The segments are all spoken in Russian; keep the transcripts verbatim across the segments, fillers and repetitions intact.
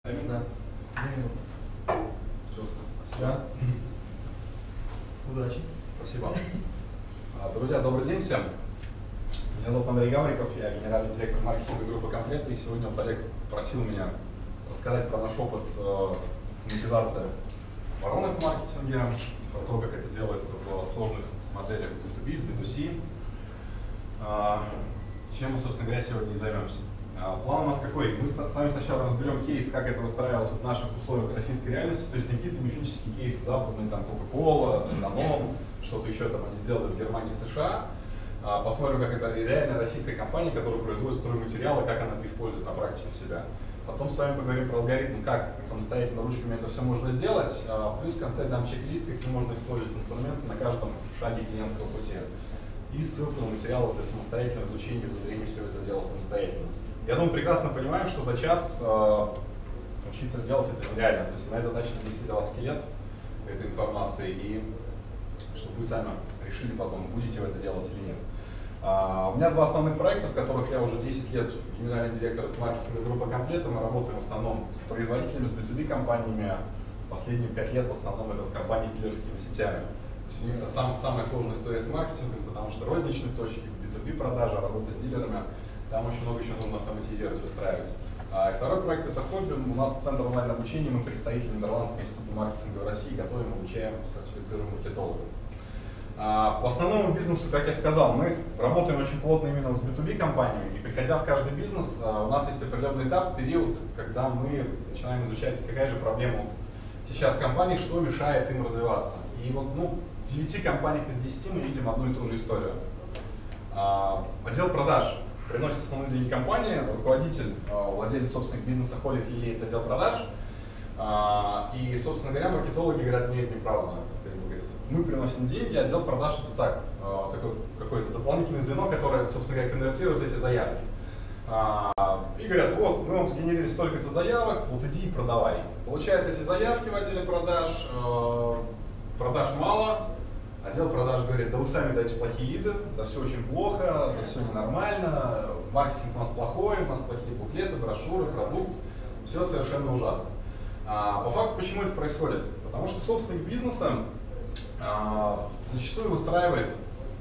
Да. Все, спасибо. Да. Удачи. Спасибо. Друзья, добрый день всем. Меня зовут Андрей Гавриков, я генеральный директор маркетинга группы «Комплект». И сегодня вот Олег просил меня рассказать про наш опыт э, автоматизации воронок в маркетинге, про то, как это делается в сложных моделях с би ту би, с би ту си. Э, чем мы, собственно говоря, сегодня и займемся. План у нас какой? Мы с вами сначала разберем кейс, как это выстраивалось в наших условиях российской реальности, то есть не какие-то мифические кейсы западные, там Coca-Cola, Danone, что-то еще там они сделали в Германии, в США. Посмотрим, как это реальная российская компания, которая производит стройматериалы, как она это использует на практике у себя. Потом с вами поговорим про алгоритм, как самостоятельно ручками это все можно сделать, плюс в конце дам чек-лист, какие можно использовать инструменты на каждом шаге клиентского пути. И ссылку на материалы для самостоятельного изучения, внедрения всего этого дела самостоятельно. Я думаю, прекрасно понимаем, что за час э, учиться делать это нереально. То есть моя задача довести до вас скелет этой информации, и чтобы вы сами решили потом, будете вы это делать или нет. А, у меня два основных проекта, в которых я уже десять лет генеральный директор маркетинга группы «Комплект». Мы работаем в основном с производителями, с би ту би компаниями. Последние пять лет в основном это компании с дилерскими сетями. То есть у них сам, самая сложная история с маркетингом, потому что розничные точки, би ту би продажи, работа с дилерами. Там очень много еще нужно автоматизировать, выстраивать. А второй проект — это хобби. У нас центр онлайн-обучения, мы представители Нидерландского института маркетинга в России, готовим, обучаем, сертифицируем маркетологов. А по основному бизнесу, как я сказал, мы работаем очень плотно именно с би ту би компаниями, и приходя в каждый бизнес, у нас есть определенный этап, период, когда мы начинаем изучать, какая же проблема сейчас компании, что мешает им развиваться. И вот ну, в девяти компаниях из десяти мы видим одну и ту же историю. А, отдел продаж приносит основные деньги компании, руководитель, владелец собственных бизнеса ходит и лезет отдел продаж. И, собственно говоря, маркетологи говорят, нет, неправда. Мы приносим деньги, отдел продаж это так, какое-то дополнительное звено, которое, собственно говоря, конвертирует эти заявки. И говорят, вот, мы вам сгенерили столько-то заявок, вот иди и продавай. Получают эти заявки в отделе продаж, продаж мало. Отдел продаж говорит, да вы сами даете плохие лиды, да все очень плохо, да все ненормально, маркетинг у нас плохой, у нас плохие буклеты, брошюры, продукт, все совершенно ужасно. А, по факту, почему это происходит? Потому что собственник бизнеса а, зачастую выстраивает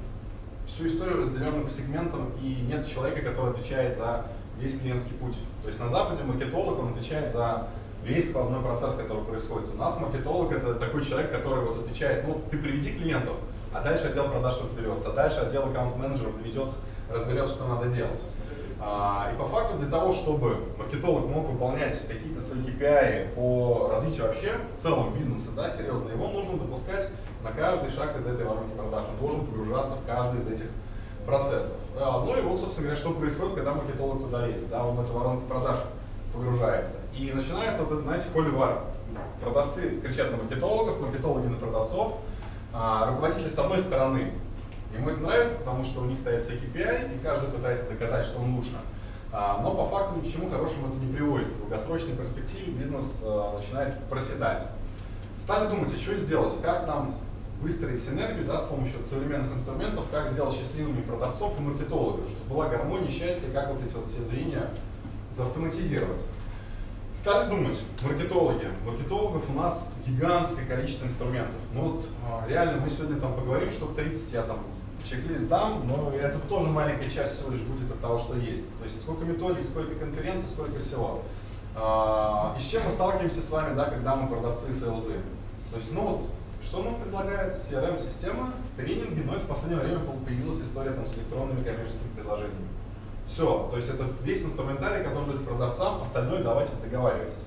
всю историю разделенную по сегментам, и нет человека, который отвечает за весь клиентский путь. То есть на Западе маркетолог, он отвечает за весь сквозной процесс, который происходит. У нас маркетолог — это такой человек, который вот отвечает, ну, ты приведи клиентов, а дальше отдел продаж разберется, а дальше отдел аккаунт-менеджеров доведет, разберется, что надо делать. А, и по факту для того, чтобы маркетолог мог выполнять какие-то свои кей пи ай по развитию вообще в целом бизнеса, да, серьезно, его нужно допускать на каждый шаг из этой воронки продаж, он должен погружаться в каждый из этих процессов. А, ну и вот, собственно говоря, что происходит, когда маркетолог туда лезет, да, он в эту воронку продаж погружается. И начинается вот это, знаете, холивар. Продавцы кричат на маркетологов, маркетологи на продавцов, а, руководители с одной стороны. Ему это нравится, потому что у них стоят все кей пи ай, и каждый пытается доказать, что он лучше. А, но по факту ни к чему хорошему это не приводит. В долгосрочной перспективе бизнес а, начинает проседать. Стали думать, а что сделать, как нам выстроить синергию, да, с помощью современных инструментов, как сделать счастливыми продавцов и маркетологов, чтобы была гармония, счастье, как вот эти вот все звенья заавтоматизировать. Стали думать, маркетологи. Маркетологов у нас гигантское количество инструментов. Ну вот реально мы сегодня там поговорим, штук тридцать я там чек-лист дам, но это тоже маленькая часть всего лишь будет от того, что есть. То есть сколько методик, сколько конференций, сколько всего. И с чем мы сталкиваемся с вами, да, когда мы продавцы сейлзы. То есть, ну вот, что нам предлагает си ар эм-система, тренинги, но это в последнее время появилась история там с электронными коммерческими предложениями. Все, то есть это весь инструментарий, который дает продавцам, остальное давайте договаривайтесь.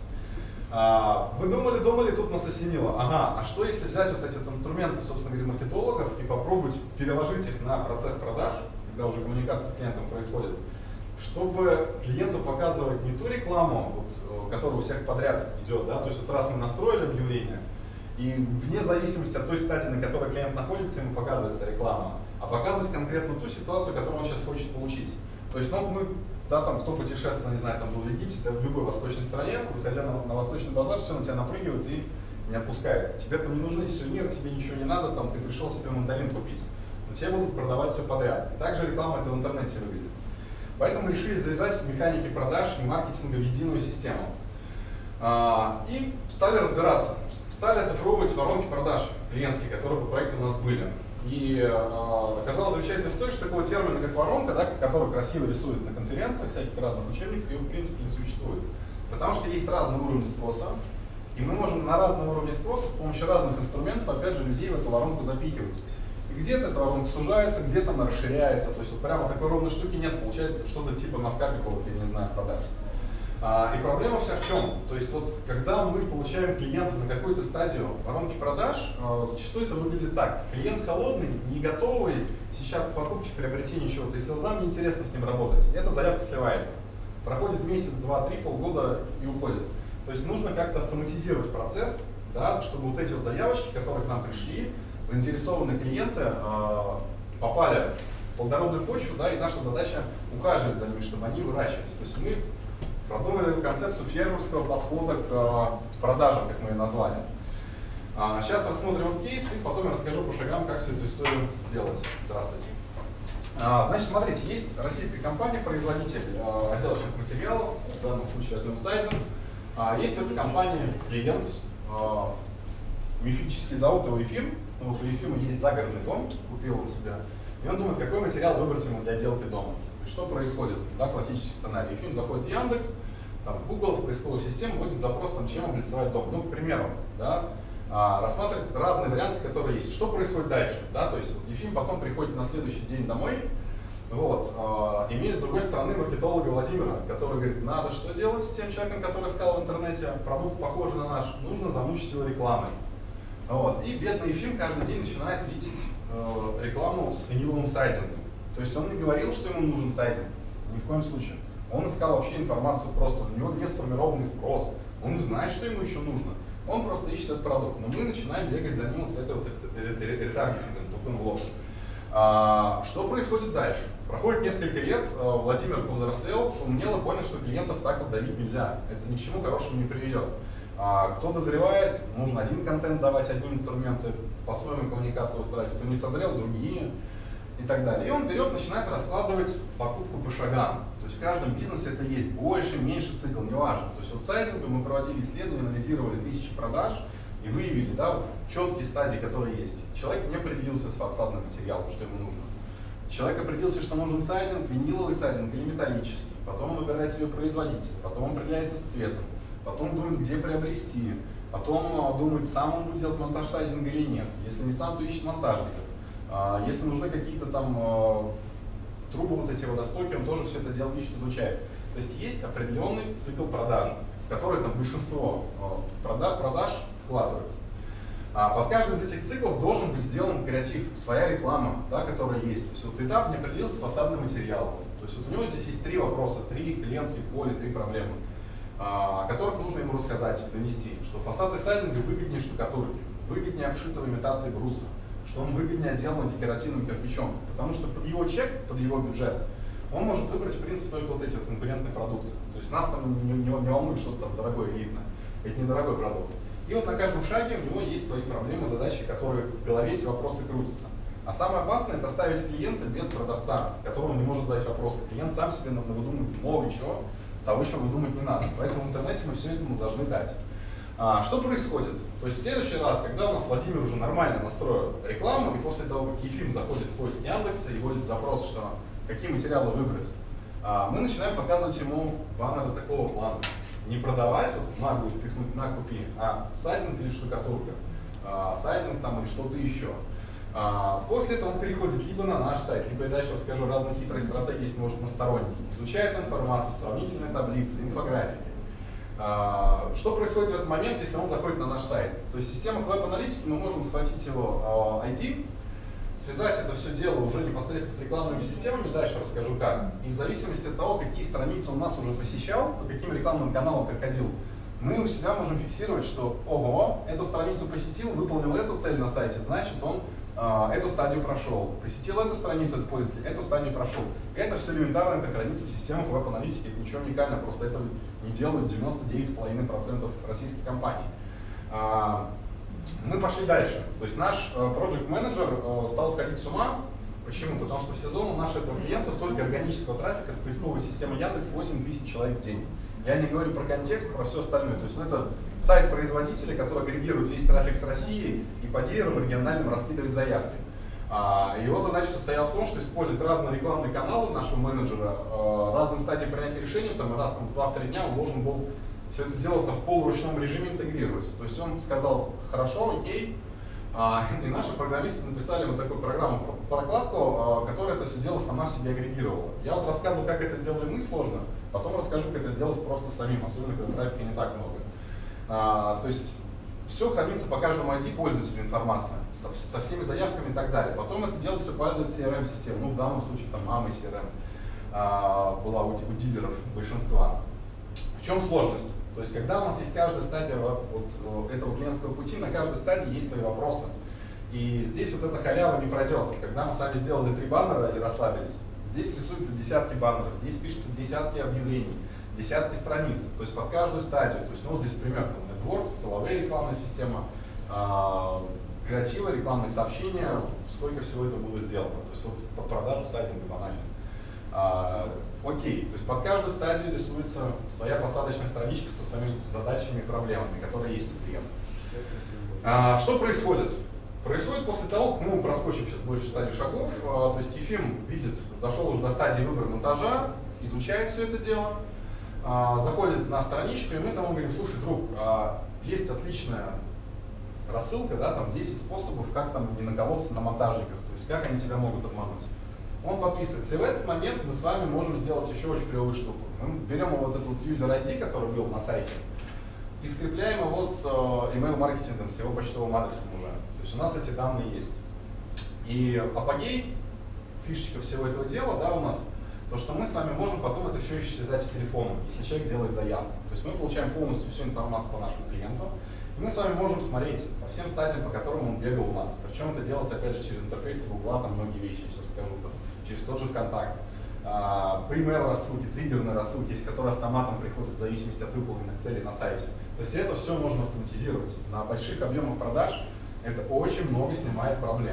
А, вы думали, думали, тут нас осенило. Ага, а что если взять вот эти вот инструменты, собственно говоря, маркетологов и попробовать переложить их на процесс продаж, когда уже коммуникация с клиентом происходит, чтобы клиенту показывать не ту рекламу, вот, которая у всех подряд идет, да, то есть вот раз мы настроили объявление, и вне зависимости от той стадии, на которой клиент находится, ему показывается реклама, а показывать конкретно ту ситуацию, которую он сейчас хочет получить. То есть, ну, мы, да, там, кто путешествовал, не знаю, там был в Египте, да, в любой восточной стране, заходя на, на восточный базар, все на тебя напрыгивают и не отпускают. Тебе там не нужны сувениры, тебе ничего не надо, там, ты пришел себе мандарин купить. Но тебе будут продавать все подряд. И также реклама это в интернете выглядит. Поэтому решили завязать механики продаж и маркетинга в единую систему. А, и стали разбираться, стали оцифровывать воронки продаж клиентские, которые по проекту у нас были. И а, оказалась замечательная история, что такого термина, как воронка, да, который красиво рисуют на конференциях, всяких разных учебниках, ее в принципе не существует. Потому что есть разные уровни спроса, и мы можем на разном уровне спроса с помощью разных инструментов, опять же, людей в эту воронку запихивать. И где-то эта воронка сужается, где-то она расширяется. То есть вот прямо такой ровной штуки нет, получается что-то типа носка какого-то, я не знаю, продаж. А, и проблема вся в чем? То есть вот когда мы получаем клиента на какую-то стадию воронки продаж, а, зачастую это выглядит так. Клиент холодный, не готовый сейчас к покупке, к приобретению чего-то, и селзам неинтересно с ним работать. Эта заявка сливается. Проходит месяц, два, три, полгода и уходит. То есть нужно как-то автоматизировать процесс, да, чтобы вот эти вот заявочки, которые к нам пришли, заинтересованные клиенты э, попали в плодородную почву, да, и наша задача ухаживать за ними, чтобы они выращивались. То есть мы продумали концепцию фермерского подхода к э, продажам, как мы ее назвали. А, сейчас рассмотрим вот кейс, и потом я расскажу по шагам, как всю эту историю сделать. Здравствуйте. А, значит, смотрите, есть российская компания, производитель э, отделочных материалов, в данном случае возьмем сайдинг. А, есть в этой компании клиент, э, мифический завод его Ефим. Ну, вот у Ефима есть загородный дом, купил он себя. И он думает, какой материал выбрать ему для отделки дома. Что происходит? Да, классический сценарий. Ефим заходит в Яндекс, там, в Google, в поисковую систему, вводит запрос, там, чем облицевать дом. Ну, к примеру, да, а, рассматривает разные варианты, которые есть. Что происходит дальше? Да, то есть вот, Ефим потом приходит на следующий день домой, вот, а, имея с другой стороны маркетолога Владимира, который говорит, надо что делать с тем человеком, который искал в интернете, продукт похожий на наш, нужно замучить его рекламой. Вот. И бедный Ефим каждый день начинает видеть э, рекламу с виниловым сайдингом. То есть он не говорил, что ему нужен сайдинг, ни в коем случае. Он искал вообще информацию просто, у него не сформированный спрос, он не знает, что ему еще нужно. Он просто ищет этот продукт. Но мы начинаем бегать за ним вот с этой вот ретаргетингом, тупым в лоб. А, что происходит дальше? Проходит несколько лет, Владимир повзрослел, умнел и понял, что клиентов так вот давить нельзя. Это ни к чему хорошему не приведет. А кто дозревает, нужно один контент давать, одни инструменты, по-своему коммуникацию устраивать, кто не созрел, другие и так далее. И он берет, начинает раскладывать покупку по шагам. То есть в каждом бизнесе это есть больше, меньше цикл, неважно. То есть вот в сайдинге мы проводили исследования, анализировали тысячи продаж и выявили, да, вот, четкие стадии, которые есть. Человек не определился с фасадным материалом, что ему нужно. Человек определился, что нужен сайдинг, виниловый сайдинг или металлический. Потом он выбирает себе производителя, потом он определяется с цветом. Потом думает, где приобрести, потом думает, сам он будет делать монтаж сайдинга или нет. Если не сам, то ищет монтажников. Если нужны какие-то там трубы, вот эти водостоки, он тоже все это дело ищет, изучает. То есть есть определенный цикл продаж, в который там большинство продаж, продаж вкладывается. Под каждый из этих циклов должен быть сделан креатив, своя реклама, да, которая есть. То есть вот этап не определился с фасадным материалом. То есть вот у него здесь есть три вопроса, три клиентских поля, три проблемы, о которых нужно ему рассказать, донести, что фасады сайдинга выгоднее штукатурки, выгоднее обшитого имитацией бруса, что он выгоднее отделан декоративным кирпичом, потому что под его чек, под его бюджет, он может выбрать, в принципе, только вот эти вот конкурентные продукты. То есть нас там не, не, не волнует что-то там дорогое элитное, это недорогой продукт. И вот на каждом шаге у него есть свои проблемы, задачи, которые в голове эти вопросы крутятся. А самое опасное — это оставить клиента без продавца, которому не может задать вопросы. Клиент сам себе выдумает много чего, того, чего выдумать не надо. Поэтому в интернете мы все это ему должны дать. А, что происходит? То есть в следующий раз, когда у нас Владимир уже нормально настроил рекламу, и после того, как Ефим заходит в поиск Яндекса и вводит запрос, что какие материалы выбрать, а, мы начинаем показывать ему баннеры такого плана. Не продавать, вот на будет впихнуть на купи, а сайдинг или штукатурка, а, сайдинг там или что-то еще. А, после этого он переходит либо на наш сайт, либо я дальше расскажу разные хитрые стратегии, если может, на сторонние. Изучает информацию, сравнительные таблицы, инфографики. А, что происходит в этот момент, если он заходит на наш сайт? То есть в системах веб-аналитики мы можем схватить его ай ди, связать это все дело уже непосредственно с рекламными системами, дальше расскажу как. И в зависимости от того, какие страницы он нас уже посещал, по каким рекламным каналам приходил, мы у себя можем фиксировать, что ого, эту страницу посетил, выполнил эту цель на сайте, значит он э, эту стадию прошел. Посетил эту страницу, этот пользователь, эту стадию прошел. Это все элементарно, это хранится в системах веб-аналитики, это ничего уникально, просто это не делают девяносто девять целых пять десятых процента российских компаний. Э, мы пошли дальше. То есть наш project менеджер э, стал сходить с ума. Почему? Потому что в сезон у нашего клиента столько органического трафика с поисковой системы Яндекс восемь тысяч человек в день. Я не говорю про контекст, про все остальное. То есть ну, это сайт производителя, который агрегирует весь трафик с России и по дилерам региональным раскидывает заявки. А, его задача состояла в том, что использовать разные рекламные каналы нашего менеджера, а, разные стадии принятия решений, там, раз в два-три дня он должен был все это дело там, в полуручном режиме интегрировать. То есть он сказал, хорошо, окей, а, и наши программисты написали вот такую программу, прокладку, а, которая это все дело сама себе агрегировала. Я вот рассказывал, как это сделали мы сложно, потом расскажу, как это сделать просто самим, особенно когда трафика не так много. А, то есть все хранится по каждому ай ди пользователю информация, со, со всеми заявками и так далее. Потом это делается все падает в си эр эм-систему, ну в данном случае там мама си эр эм а, была у, у дилеров большинства. В чем сложность? То есть, когда у нас есть каждая стадия вот, вот этого клиентского пути, на каждой стадии есть свои вопросы. И здесь вот эта халява не пройдет. Когда мы сами сделали три баннера и расслабились, здесь рисуются десятки баннеров, здесь пишутся десятки объявлений, десятки страниц, то есть под каждую стадию. То есть, ну вот здесь пример, там, AdWords, силовая рекламная система, э, креативы, рекламные сообщения, сколько всего этого было сделано. То есть, вот под продажу сайдинга банально. А, окей, то есть под каждую стадию рисуется своя посадочная страничка со своими задачами и проблемами, которые есть у клиента. А, что происходит? Происходит после того, как мы проскочим сейчас больше стадий шагов, а, то есть Ефим видит, дошел уже до стадии выбора монтажа, изучает все это дело, а, заходит на страничку, и мы там говорим, слушай, друг, а, есть отличная рассылка, да, там десять способов, как там не наколоться на монтажниках, то есть как они тебя могут обмануть. Он подписывается. И в этот момент мы с вами можем сделать еще очень клевую штуку. Мы берем вот этот вот user ай ди, который был на сайте, и скрепляем его с email-маркетингом, с его почтовым адресом уже. То есть у нас эти данные есть. И апогей, фишечка всего этого дела, да, у нас, то, что мы с вами можем потом это все еще связать с телефоном, если человек делает заявку. То есть мы получаем полностью всю информацию по нашему клиенту, и мы с вами можем смотреть по всем стадиям, по которым он бегал у нас. Причем это делается, опять же, через интерфейсы Гугла, там многие вещи, сейчас расскажу, там, через тот же ВКонтакт. Пример рассылки, триггерные рассылки, есть, которые автоматом приходят в зависимости от выполненных целей на сайте. То есть это все можно автоматизировать. На больших объемах продаж это очень много снимает проблем.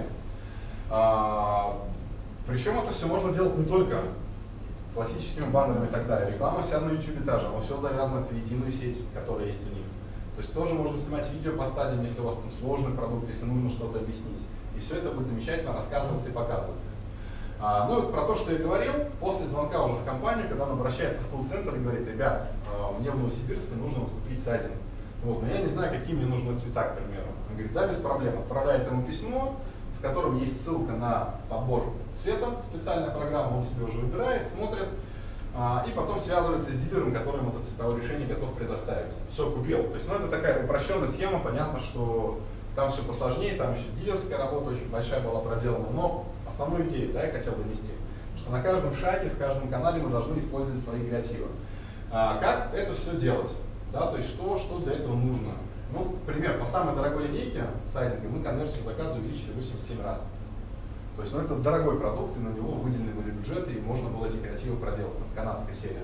А, причем это все можно делать не только классическими баннерами и так далее. Реклама вся на YouTube даже, но все завязано в единую сеть, которая есть у них. То есть тоже можно снимать видео по стадиям, если у вас там сложный продукт, если нужно что-то объяснить. И все это будет замечательно рассказываться и показываться. А, ну и про то, что я говорил, после звонка уже в компанию, когда он обращается в колл-центр и говорит, ребят, а, мне в Новосибирске нужно вот купить сайдинг. Вот, но я не знаю, какие мне нужны цвета, к примеру. Он говорит, да, без проблем. Отправляет ему письмо, в котором есть ссылка на подбор цвета, специальная программа, он себе уже выбирает, смотрит, а, и потом связывается с дилером, который ему это цветовое решение готов предоставить. Все, купил. То есть, ну, это такая упрощенная схема, понятно, что там все посложнее, там еще дилерская работа очень большая была проделана, но основную идею, да, я хотел донести, что на каждом шаге, в каждом канале мы должны использовать свои креативы. А, как это все делать? Да, то есть что, что для этого нужно? Ну, пример, по самой дорогой линейке сайдинга мы конверсию заказа увеличили восемьдесят семь раз. То есть, ну, это дорогой продукт, и на него выделены были бюджеты, и можно было эти креативы проделать, канадская серия.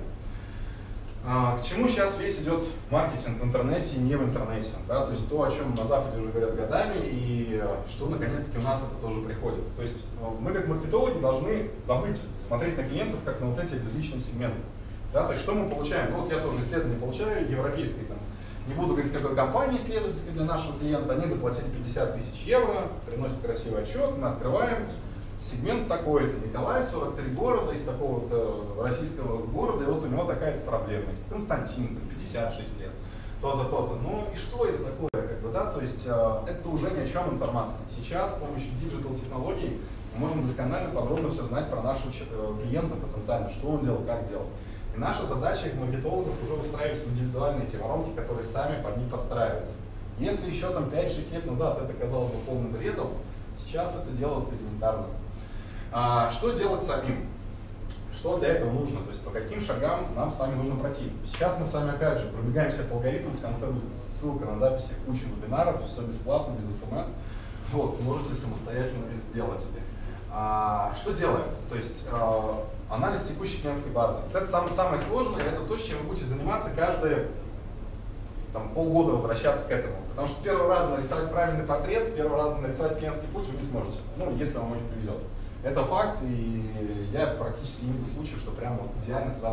А, к чему сейчас весь идет маркетинг в интернете и не в интернете? Да? То есть то, о чем на Западе уже говорят годами, и что наконец-таки у нас это тоже приходит. То есть мы как маркетологи должны забыть смотреть на клиентов как на вот эти безличные сегменты. Да? То есть что мы получаем? Ну вот я тоже исследование получаю, европейское, там, не буду говорить, какой компании исследовательской для нашего клиента, они заплатили пятьдесят тысяч евро, приносят красивый отчет, мы открываем. Сегмент такой-то, Николай, сорок три города, из такого-то российского города, и вот у него такая-то проблема есть. Константин, пятьдесят шесть лет, то-то, то-то. Ну и что это такое, как бы, да? То есть э, это уже ни о чем информация. Сейчас с помощью диджитал-технологий мы можем досконально, подробно все знать про нашего э, клиента потенциально, что он делал, как делал. И наша задача их маркетологов уже выстраивать индивидуальные те воронки, которые сами под них подстраиваются. Если еще там пять-шесть лет назад это казалось бы полным бредом, сейчас это делается элементарно. А, что делать самим? Что для этого нужно? То есть по каким шагам нам с вами нужно пройти? Сейчас мы с вами опять же пробегаемся по алгоритму, в конце будет ссылка на записи кучи вебинаров, все бесплатно, без смс. Вот, сможете самостоятельно сделать. А, что делаем? То есть а, анализ текущей клиентской базы. Вот это самое, самое сложное, это то, чем вы будете заниматься каждые там, полгода, возвращаться к этому. Потому что с первого раза нарисовать правильный портрет, с первого раза нарисовать клиентский путь вы не сможете. Ну, если вам очень повезет. Это факт, и я практически не видел случаев, что прям вот идеально сразу же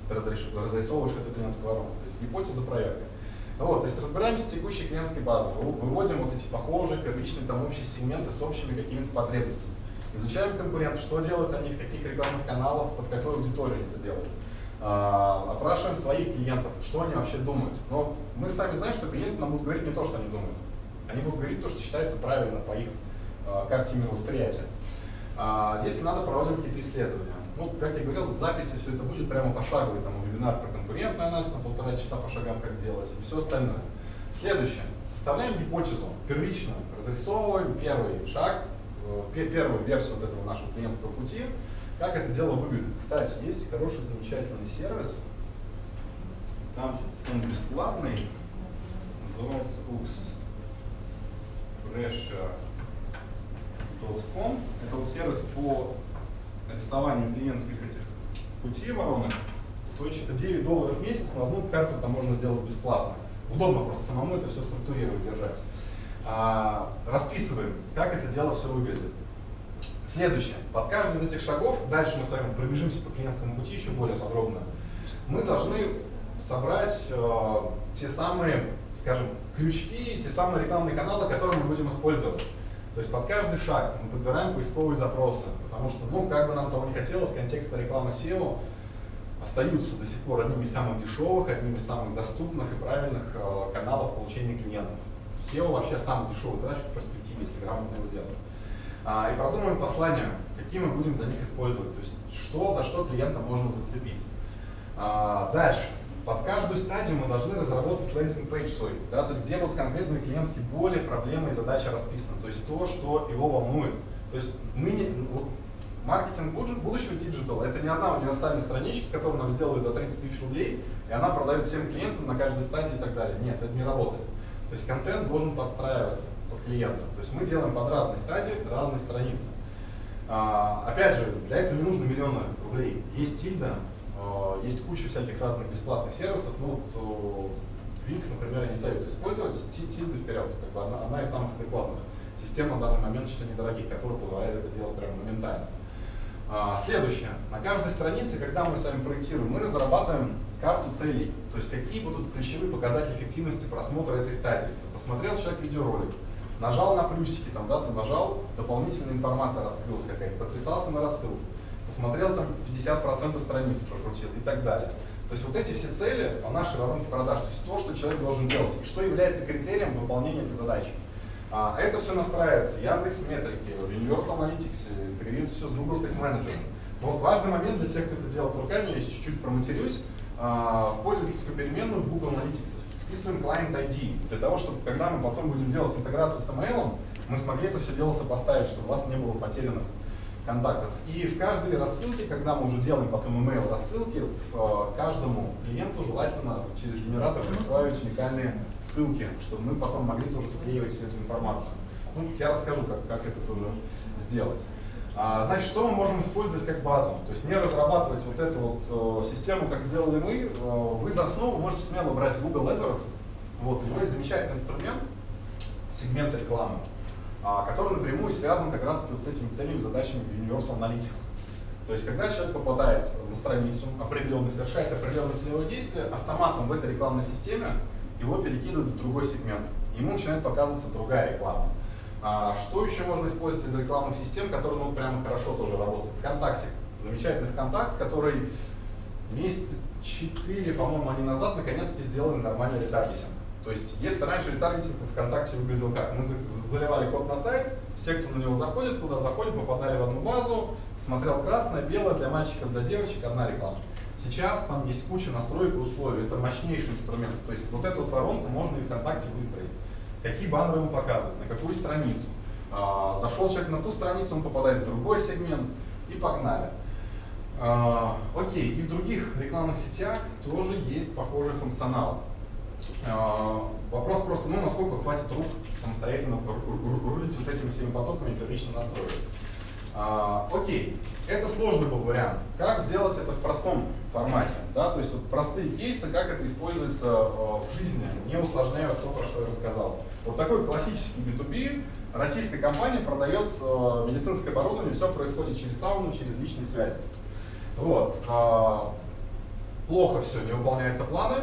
ты разрисовываешь эту клиентскую воронку. То есть гипотеза проекта. Вот, то есть разбираемся с текущей клиентской базой, выводим вот эти похожие, первичные, там общие сегменты с общими какими-то потребностями. Изучаем конкурентов, что делают они, в каких рекламных каналах, под какой аудиторией они это делают. А, опрашиваем своих клиентов, что они вообще думают. Но мы сами знаем, что клиенты нам будут говорить не то, что они думают. Они будут говорить то, что считается правильно по их а, карте мировосприятия. А, если надо, проводим какие-то исследования. Ну, как я говорил, с записи все это будет прямо пошаговый, там, вебинар про конкурентный анализ на полтора часа по шагам, как делать, и все остальное. Следующее. Составляем гипотезу, первичную, разрисовываем первый шаг, э, первую версию вот этого нашего клиентского пути, как это дело выглядит. Кстати, есть хороший, замечательный сервис, там он бесплатный, называется Pressure точка ком. Это вот сервис по рисованию клиентских этих путей воронок. Стоит что-то девять долларов в месяц, но одну карту там можно сделать бесплатно. Удобно просто самому это все структурировать, держать. А, расписываем, как это дело все выглядит. Следующее. Под каждый из этих шагов, дальше мы с вами пробежимся по клиентскому пути еще более подробно, мы должны собрать э, те самые, скажем, крючки, те самые рекламные каналы, которые мы будем использовать. То есть под каждый шаг мы подбираем поисковые запросы, потому что, ну, как бы нам того не хотелось, контексты рекламы сео остаются до сих пор одними из самых дешевых, одними из самых доступных и правильных э, каналов получения клиентов. сео вообще самый дешевый трафик в перспективе, если грамотно его делать. А, и продумаем послания, какие мы будем для них использовать, то есть что за что клиента можно зацепить. А, дальше. Под каждую стадию мы должны разработать лендинг-пейдж свой, да, то есть где вот конкретные клиентские боли, проблемы и задачи расписаны, то есть то, что его волнует. То есть мы не, вот, маркетинг будущего диджитала — это не одна универсальная страничка, которую нам сделали за тридцать тысяч рублей, и она продает всем клиентам на каждой стадии и так далее. Нет, это не работает. То есть контент должен подстраиваться под клиента. То есть мы делаем под разные стадии разные страницы. А, опять же, для этого не нужно миллионы рублей. Есть Тильда, есть куча всяких разных бесплатных сервисов. Ну, вот, Викс, например, я не советую использовать. Тильда вперед, как бы одна, одна из самых адекватных систем на данный момент, чисто недорогих, которая позволяет это делать прямо моментально. А, следующее. На каждой странице, когда мы с вами проектируем, мы разрабатываем карту целей. То есть какие будут ключевые показатели эффективности просмотра этой стадии. Посмотрел человек видеоролик, нажал на плюсики, там, да, ты нажал, дополнительная информация раскрылась какая-то, подписался на рассылку, посмотрел там пятьдесят процентов страницы прокрутил и так далее. То есть вот эти все цели по нашей воронке продаж, то есть то, что человек должен делать, и что является критерием выполнения этой задачи. А, это все настраивается в Яндекс.Метрике, в Universal Analytics, интегрируется все с Google Tag Manager. Но вот важный момент для тех, кто это делает руками, я чуть-чуть проматерюсь, а, в пользовательскую переменную в Google Analytics вписываем Client ай ди, для того, чтобы когда мы потом будем делать интеграцию с email, мы смогли это все дело сопоставить, чтобы у вас не было потерянных контактов. И в каждой рассылке, когда мы уже делаем потом email рассылки, в, каждому клиенту желательно через генератор присваивать уникальные ссылки, чтобы мы потом могли тоже склеивать всю эту информацию. Ну, я расскажу, как, как это тоже сделать. А, значит, что мы можем использовать как базу? То есть не разрабатывать вот эту вот э, систему, как сделали мы, э, вы за основу можете смело брать Google AdWords. Вот, у него есть замечательный инструмент, сегмент рекламы, который напрямую связан как раз вот с этими целями, задачами в Universal Analytics. То есть, когда человек попадает на страницу определенный, совершает определенное целевое действие, автоматом в этой рекламной системе его перекидывают в другой сегмент. Ему начинает показываться другая реклама. А, что еще можно использовать из рекламных систем, которые ну, прямо хорошо тоже работают? ВКонтакте. Замечательный ВКонтакт, который месяца четыре, по-моему, они назад наконец-таки сделали нормальный ретаргетинг. То есть, если раньше ретаргетинг в ВКонтакте выглядел как? Мы заливали код на сайт, все, кто на него заходит, куда заходит, попадали в одну базу, смотрел красное, белое, для мальчиков, для девочек, одна реклама. Сейчас там есть куча настроек и условий, это мощнейший инструмент. То есть, вот эту вот воронку можно и ВКонтакте выстроить. Какие баннеры ему показывать, на какую страницу. А, зашел человек на ту страницу, он попадает в другой сегмент и погнали. А, окей, и в других рекламных сетях тоже есть похожий функционал. Uh, вопрос просто, ну, насколько хватит рук самостоятельно рулить вот этими всеми потоками, первично настроить. Uh, окей, это сложный был вариант. Как сделать это в простом формате? Да? То есть вот простые кейсы, как это используется uh, в жизни, не усложняя то, про что я рассказал. Вот такой классический би ту би, российская компания продает uh, медицинское оборудование, все происходит через сауну, через личные связи. Вот. Uh, плохо все, не выполняются планы,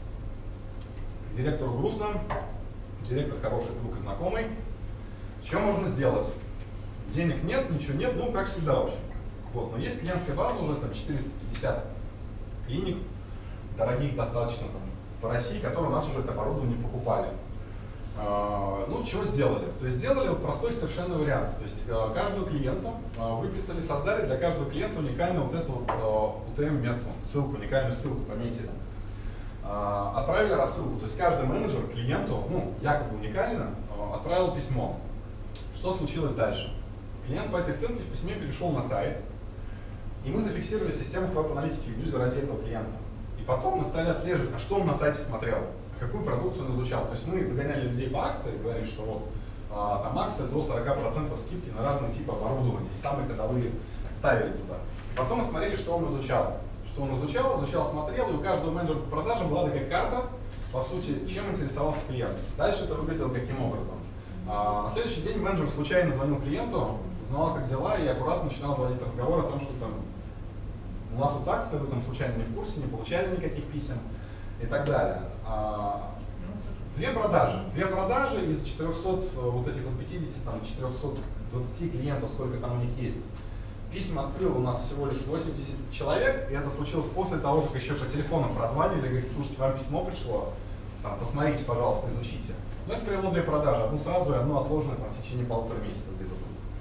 директору грустно, директор хороший друг и знакомый. Что можно сделать? Денег нет, ничего нет, ну как всегда в общем. Вот, но есть клиентская база уже там четыреста пятьдесят клиник, дорогих достаточно там, по России, которые у нас уже это оборудование покупали. Uh, ну, чего сделали? То есть сделали вот простой совершенно вариант. То есть uh, каждого клиента uh, выписали, создали для каждого клиента уникальную вот эту вот uh, ю ти эм-метку, ссылку, уникальную ссылку пометили. Uh, отправили рассылку, то есть каждый менеджер клиенту, ну, якобы уникально, uh, отправил письмо. Что случилось дальше? Клиент по этой ссылке в письме перешел на сайт, и мы зафиксировали систему веб-аналитики юзера ради этого клиента. И потом мы стали отслеживать, а что он на сайте смотрел, какую продукцию он изучал. То есть мы загоняли людей по акции и говорили, что вот а, там акция до сорока процентов скидки на разные типы оборудования, и самые ходовые ставили туда. И потом мы смотрели, что он изучал. Что он изучал, изучал, смотрел, и у каждого менеджера по продажам была такая карта, по сути, чем интересовался клиент. Дальше это выглядело каким образом. А, на следующий день менеджер случайно звонил клиенту, узнал, как дела, и аккуратно начинал заводить разговор о том, что там у нас вот акция, вы там случайно не в курсе, не получали никаких писем и так далее. А, две продажи. Две продажи из четырёхсот, вот этих вот пятидесяти, там, четырёхсот двадцати клиентов, сколько там у них есть. Писем открыл у нас всего лишь восемьдесят человек, и это случилось после того, как еще по телефону прозванивали, говорили, слушайте, вам письмо пришло, там, посмотрите, пожалуйста, изучите. Ну, это привело две продажи, одну сразу и одну отложенную там, в течение полутора месяцев где-то.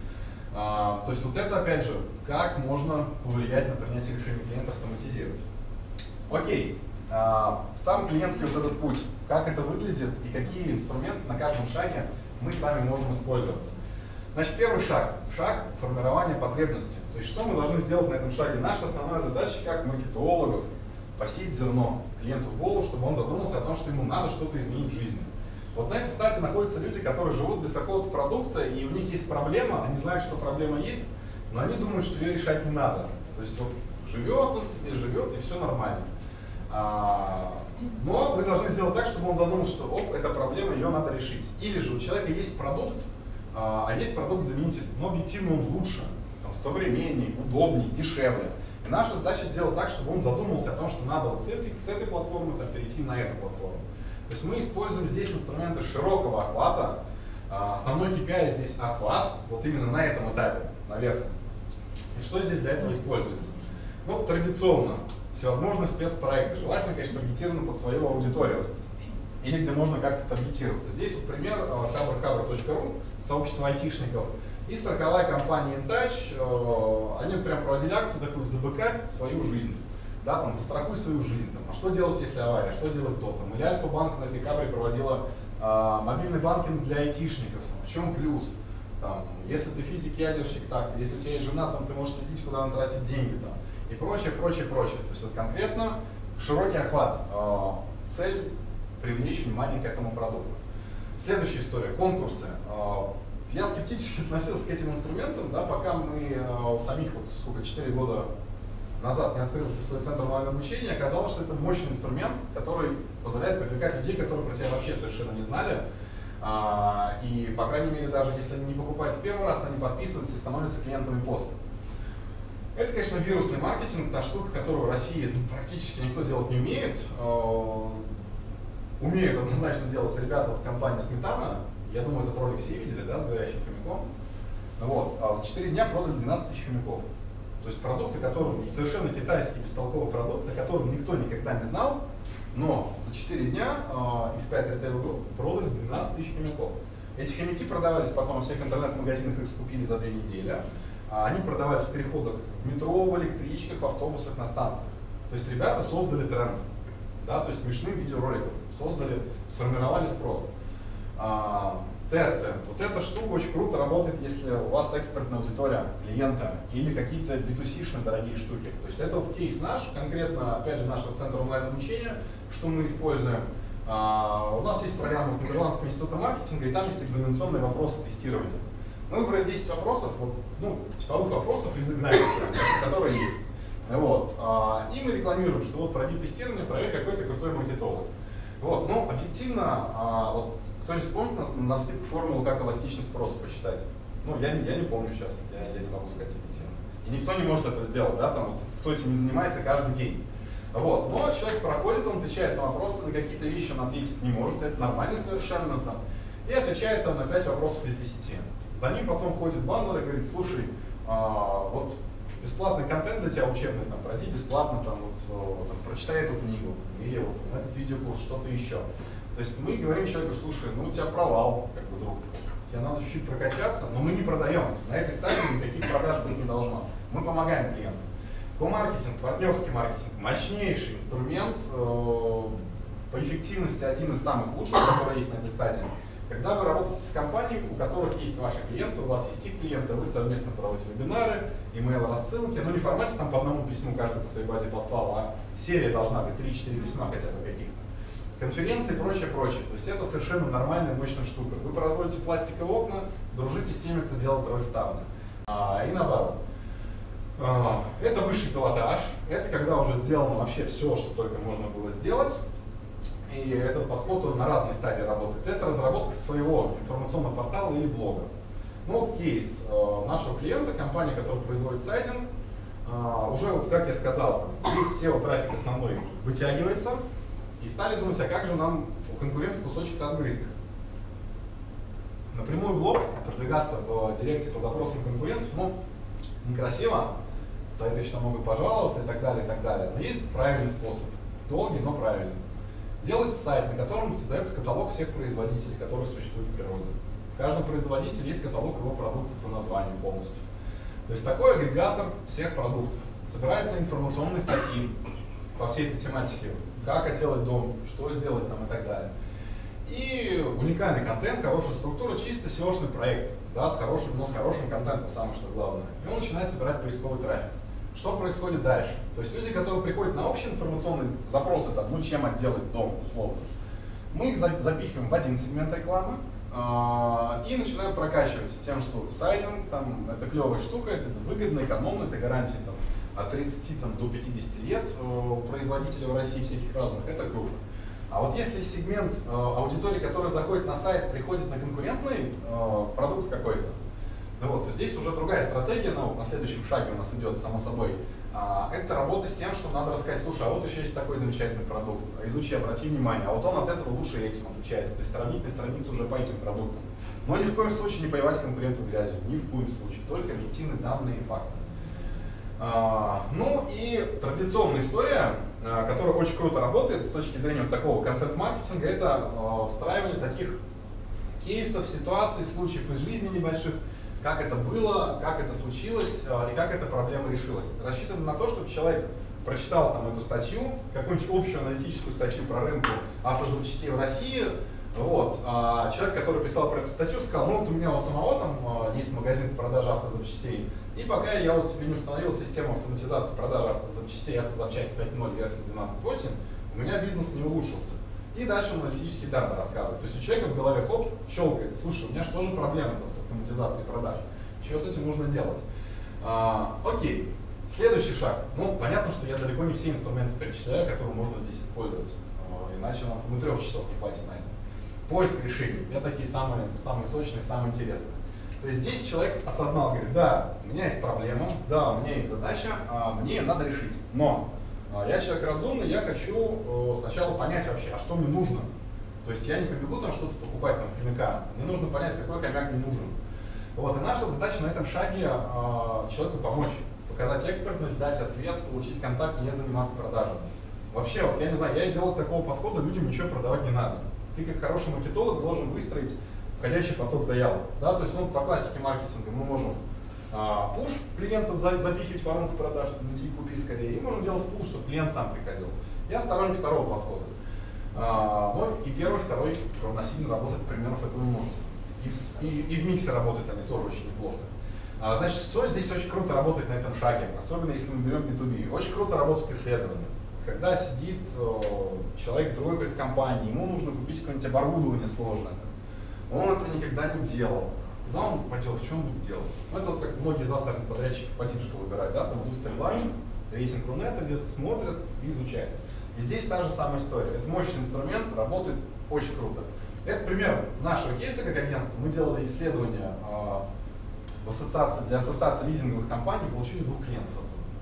А, то есть вот это, опять же, как можно повлиять на принятие решений клиента, автоматизировать. Окей. А, сам клиентский вот этот путь, как это выглядит и какие инструменты на каждом шаге мы с вами можем использовать. Значит, первый шаг, шаг формирования потребности. То есть что мы должны сделать на этом шаге? Наша основная задача как маркетологов посеять зерно клиенту в голову, чтобы он задумался о том, что ему надо что-то изменить в жизни. Вот на этой стадии находятся люди, которые живут без какого-то продукта, и у них есть проблема, они знают, что проблема есть, но они думают, что ее решать не надо. То есть вот живет он себе, живет, и все нормально. А, но вы должны сделать так, чтобы он задумался, что оп, эта проблема, ее надо решить. Или же у человека есть продукт, а, а есть продукт-заменитель, но объективно он лучше, там, современнее, удобнее, дешевле. И наша задача сделать так, чтобы он задумался о том, что надо вот с этой, с этой платформы там, перейти на эту платформу. То есть мы используем здесь инструменты широкого охвата. А, основной кей пи ай здесь охват, вот именно на этом этапе, наверх. И что здесь для этого используется? Ну, традиционно. Всевозможные спецпроекты, желательно, конечно, таргетированы под свою аудиторию, или где можно как-то таргетироваться. Здесь вот пример хабр хабр точка ру, сообщество айтишников, и страховая компания InTouch, они прям проводили акцию такую «Забыкать свою жизнь». Да, там, застрахуй свою жизнь, там, а что делать, если авария, что делать то там. Или Альфа-банк на декабре проводила а, мобильный банкинг для айтишников, там, в чем плюс? Там, если ты физик-ядерщик, так, если у тебя есть жена, там, ты можешь следить, куда она тратит деньги. Там, и прочее, прочее, прочее. То есть вот конкретно широкий охват. Э, цель привлечь внимание к этому продукту. Следующая история, конкурсы. Э, я скептически относился к этим инструментам, да, пока мы э, у самих, вот сколько, четыре года назад не открылся свой центр онлайн обучения, оказалось, что это мощный инструмент, который позволяет привлекать людей, которые про тебя вообще совершенно не знали. Э, и, по крайней мере, даже если они не покупают в первый раз, они подписываются и становятся клиентами после. Это, конечно, вирусный маркетинг, та штука, которую в России практически никто делать не умеет. Умеют однозначно делать ребята от компании Сметана. Я думаю, этот ролик все видели, да, с говорящим хомяком. Вот. А за четыре дня продали двенадцать тысяч хомяков. То есть продукты, которые совершенно китайский бестолковый продукт, о котором никто никогда не знал, но за четыре дня из пяти ритейл групп продали двенадцать тысяч хомяков. Эти хомяки продавались потом во всех интернет-магазинах, их скупили за две недели. Они продавались в переходах в метро, в электричках, в автобусах, на станциях. То есть ребята создали тренд, да, то есть смешные видеоролики, создали, сформировали спрос. А, тесты. Вот эта штука очень круто работает, если у вас экспертная аудитория клиента или какие-то би ту си-шные дорогие штуки. То есть это вот кейс наш, конкретно, опять же, нашего центра онлайн-обучения, что мы используем. А, у нас есть программа Нидерландского института маркетинга, и там есть экзаменационные вопросы тестирования. Мы выбрали десять вопросов, вот, ну, типовых вопросов из экзамена, которые есть. Вот. А, и мы рекламируем, что вот пройди тестирование, проверь, какой ты крутой маркетолог. Вот. Ну, объективно, а, вот, кто-нибудь вспомнит на, на скидку формулу, как эластичный спрос посчитать? Ну, я, я не помню сейчас, я, я не могу сказать объективно. И никто не может это сделать, да, там, вот, кто этим не занимается каждый день. Вот. Но человек проходит, он отвечает на вопросы, на какие-то вещи он ответить не может, это нормально совершенно. Там, и отвечает там, на пять вопросов из десяти. За ним потом ходит баннер и говорит, слушай, а, вот бесплатный контент для тебя учебный, там, пройди бесплатно, там, вот, там, прочитай эту книгу, или вот, этот видеокурс, что-то еще. То есть мы говорим человеку, слушай, ну у тебя провал, как бы, друг, тебе надо чуть-чуть прокачаться, но мы не продаем. На этой стадии никаких продаж быть не должно. Мы помогаем клиенту. Ко-маркетинг, партнерский маркетинг, мощнейший инструмент, э, по эффективности один из самых лучших, который есть на этой стадии. Когда вы работаете с компанией, у которых есть ваши клиенты, у вас есть их клиенты, вы совместно проводите вебинары, email-рассылки, но не в формате там по одному письму каждый по своей базе послал, а серия должна быть три-четыре письма хотя бы каких-то. Конференции и прочее, прочее. То есть это совершенно нормальная, мощная штука. Вы производите пластиковые окна, дружите с теми, кто делает рольставны. А, и наоборот. А, это высший пилотаж, это когда уже сделано вообще все, что только можно было сделать. И этот подход он на разной стадии работает. Это разработка своего информационного портала или блога. Ну вот кейс э, нашего клиента, компания, которая производит сайдинг, э, уже вот как я сказал, весь сео-трафик основной вытягивается, и стали думать, а как же нам у конкурентов кусочек-то отгрызть их. Напрямую в лоб продвигаться в директе по запросам конкурентов, ну, некрасиво, за это еще могут пожаловаться и так далее, и так далее. Но есть правильный способ, долгий, но правильный. Делается сайт, на котором создается каталог всех производителей, которые существуют в природе. В каждом производителе есть каталог его продукции по названию полностью. То есть такой агрегатор всех продуктов. Собираются информационные статьи по всей этой тематике. Как отделать дом, что сделать там и так далее. И уникальный контент, хорошая структура, чисто сеошный проект, да, с хорошим, но с хорошим контентом, самое что главное. И он начинает собирать поисковый трафик. Что происходит дальше? То есть люди, которые приходят на общие информационные запросы, там, ну чем отделать дом, условно, мы их запихиваем в один сегмент рекламы э, и начинаем прокачивать тем, что сайдинг, там, это клевая штука, это выгодно, экономно, это гарантия там, от тридцати там, до пятидесяти лет э, производителей в России всяких разных, это круто. А вот если сегмент э, аудитории, которая заходит на сайт, приходит на конкурентный э, продукт какой-то, ну вот, здесь уже другая стратегия, но на следующем шаге у нас идет, само собой, а, это работа с тем, что надо рассказать, слушай, а вот еще есть такой замечательный продукт, изучи, обрати внимание, а вот он от этого лучше этим отличается, то есть сравнительная страница уже по этим продуктам. Но ни в коем случае не поливать конкурентов грязью, ни в коем случае, только объективные данные и факты. А, ну и традиционная история, а, которая очень круто работает с точки зрения вот такого контент-маркетинга, это а, встраивание таких кейсов, ситуаций, случаев из жизни небольших, как это было, как это случилось и как эта проблема решилась. Рассчитано на то, чтобы человек прочитал там эту статью, какую-нибудь общую аналитическую статью про рынок автозапчастей в России. Вот. А человек, который писал про эту статью, сказал, ну вот у меня у самого там есть магазин по продаже автозапчастей, и пока я вот себе не установил систему автоматизации продажи автозапчастей, автозапчасть пять ноль версии двенадцать восемь, у меня бизнес не улучшился. И дальше он аналитические данные рассказывает. То есть у человека в голове хоп, щелкает, слушай, у меня что же проблема с автоматизацией продаж? Что с этим нужно делать? А, окей, следующий шаг. Ну, понятно, что я далеко не все инструменты перечисляю, которые можно здесь использовать. А, иначе нам ну, трех часов не хватит на это. Поиск решений. Я такие самые, самые сочные, самые интересные. То есть здесь человек осознал, говорит, да, у меня есть проблема, да, у меня есть задача, а мне ее надо решить. Но я человек разумный, я хочу э, сначала понять вообще, а что мне нужно. То есть я не побегу там что-то покупать там хомяка, мне нужно понять, какой хомяк мне нужен. Вот, и наша задача на этом шаге э, человеку помочь, показать экспертность, дать ответ, получить контакт, не заниматься продажами. Вообще, вот я не знаю, я идеал такого подхода, людям ничего продавать не надо. Ты как хороший маркетолог должен выстроить входящий поток заявок. Да? То есть ну, по классике маркетинга мы можем а, пуш клиентов запихивать в воронку продаж, иди купи скорее, и можем делать пуш, чтобы клиент сам приходил. Я сторонник второго подхода. А, ну и первый, второй равносильно работает, примеров этого множество. И, и, и в миксе работают они тоже очень неплохо. А, значит, что здесь очень круто работает на этом шаге, особенно если мы берем би ту би. Очень круто работает исследование. Когда сидит о, человек в другой какой-то компании, ему нужно купить какое-нибудь оборудование сложное. Он этого никогда не делал. Куда он пойдет, что он будет делать? Ну, это вот как многие из вас, наверное, подрядчиков по диджиталу выбирают, да, там идут в Тайлайн, рейтинг Рунета где-то смотрят и изучают. И здесь та же самая история. Это мощный инструмент, работает очень круто. Это пример нашего кейса как агентства. Мы делали исследование э, в ассоциации, для ассоциации лизинговых компаний, получили двух клиентов.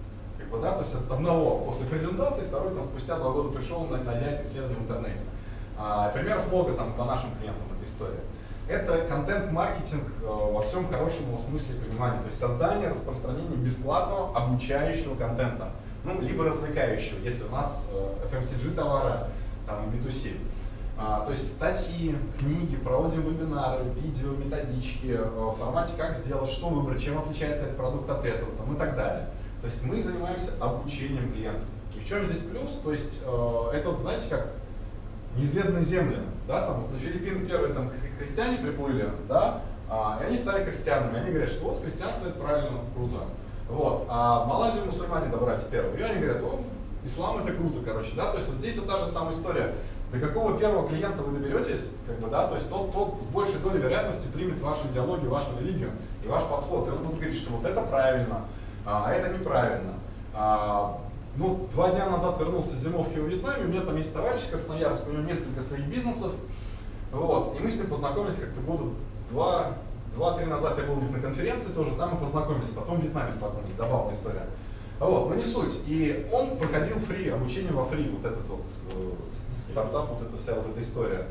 Как бы, да, то есть от одного после презентации, второй там, спустя два года пришел на, на дядь исследование в интернете. А, примеров много там по нашим клиентам этой истории. Это контент-маркетинг э, во всем хорошем его смысле понимания, то есть создание, распространение бесплатного обучающего контента, ну, либо развлекающего, если у нас э, эф эм си джи товара, там, и би ту си. А, то есть статьи, книги, проводим вебинары, видео, методички э, в формате как сделать, что выбрать, чем отличается этот продукт от этого там, и так далее. То есть мы занимаемся обучением клиентов. И в чем здесь плюс? То есть э, это, вот, знаете, как неизведанные земли. Да, там, вот на Филиппины первые там, христиане приплыли, да, а, и они стали христианами. Они говорят, что вот христианство это правильно, круто. Вот. А в Малайзии мусульмане добрались первые. И они говорят, о, ислам это круто, короче. Да? То есть вот здесь вот та же самая история. До какого первого клиента вы доберетесь, как бы, да, то есть тот, тот с большей долей вероятности примет вашу идеологию, вашу религию и ваш подход. И он будет говорить, что вот это правильно, а это неправильно. А, ну, два дня назад вернулся с зимовки во Вьетнаме, у меня там есть товарищ Красноярск, у него несколько своих бизнесов. Вот, и мы с ним познакомились как-то года два, два-три назад, я был у них на конференции тоже, там мы познакомились, потом в Вьетнаме столкнулись, забавная история. Вот, но не суть. И он проходил фри, обучение во фри, вот этот вот э, стартап, вот эта вся вот эта история.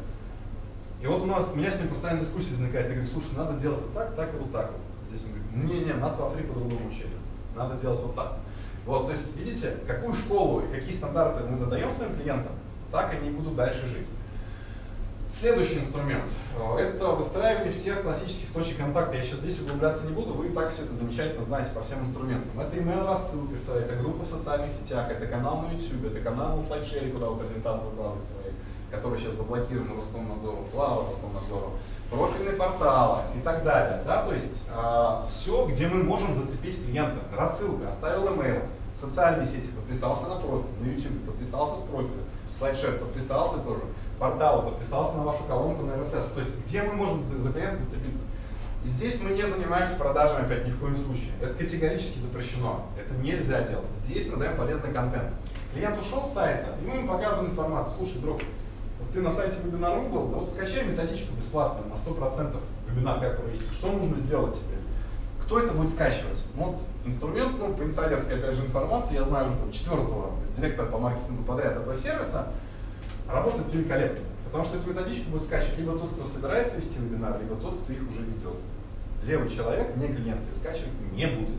И вот у нас, у меня с ним постоянно дискуссия возникает, я говорю, слушай, надо делать вот так, так и вот так вот. Здесь он говорит, не-не, нас во фри по-другому учили, надо делать вот так. Вот, то есть, видите, какую школу и какие стандарты мы задаем своим клиентам, так они и будут дальше жить. Следующий инструмент – это выстраивание всех классических точек контакта. Я сейчас здесь углубляться не буду, вы и так все это замечательно знаете по всем инструментам. Это email рассылка своя, это группа в социальных сетях, это канал на YouTube, это канал на слайдшере, куда вы презентации выкладываете свои, который сейчас заблокирован Роскомнадзором, слава Роскомнадзору, профильные порталы и так далее. Да? То есть э, все, где мы можем зацепить клиента. Рассылка, оставил email, социальные сети, подписался на профиль, на YouTube, подписался с профиля, слайдшер подписался тоже. Портал, подписался на вашу колонку на эр эс эс. То есть, где мы можем за клиента зацепиться? И здесь мы не занимаемся продажами, опять ни в коем случае. Это категорически запрещено. Это нельзя делать. Здесь мы даем полезный контент. Клиент ушел с сайта, и мы ему показываем информацию. Слушай, друг, вот ты на сайте вебинар.ру был, да вот скачай методичку бесплатно, на сто процентов вебинар как провести. Что нужно сделать теперь? Кто это будет скачивать? Вот инструмент, ну, по инсайдерской, опять же, информации, я знаю уже там, четвертого директора по маркетингу подряд этого сервиса, работает великолепно, потому что эту методичку будет скачивать либо тот, кто собирается вести вебинар, либо тот, кто их уже ведет. Левый человек, не клиент, ее скачивать не будет.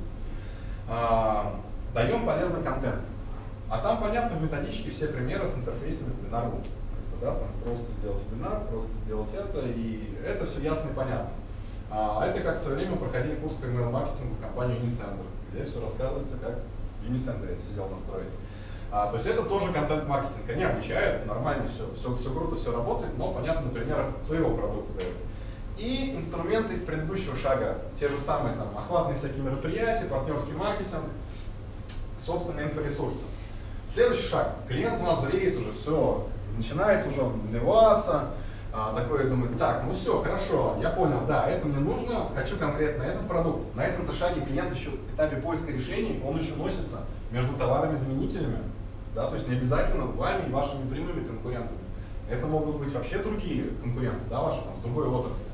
А, даем полезный контент. А там, понятно, в методичке все примеры с интерфейсами вебинар.ру. Да, там просто сделать вебинар, просто сделать это, и это все ясно и понятно. А, это как в свое время проходили курс по email-маркетингу в компанию Unisender, где все рассказывается, как в Unisender это сидел настроить. А, то есть это тоже контент-маркетинг. Они обучают, нормально все, все, все круто, все работает, но, понятно, на примерах своего продукта дают. И инструменты из предыдущего шага, те же самые там охватные всякие мероприятия, партнерский маркетинг, собственные инфоресурсы. Следующий шаг. Клиент у нас зреет уже, все, начинает уже вливаться, а, такой думает, так, ну все, хорошо, я понял, да, это мне нужно, хочу конкретно этот продукт. На этом-то шаге клиент еще в этапе поиска решений, он еще носится между товарами-заменителями, да, то есть не обязательно вами и вашими прямыми конкурентами. Это могут быть вообще другие конкуренты, да, ваши, там, в другой отрасли.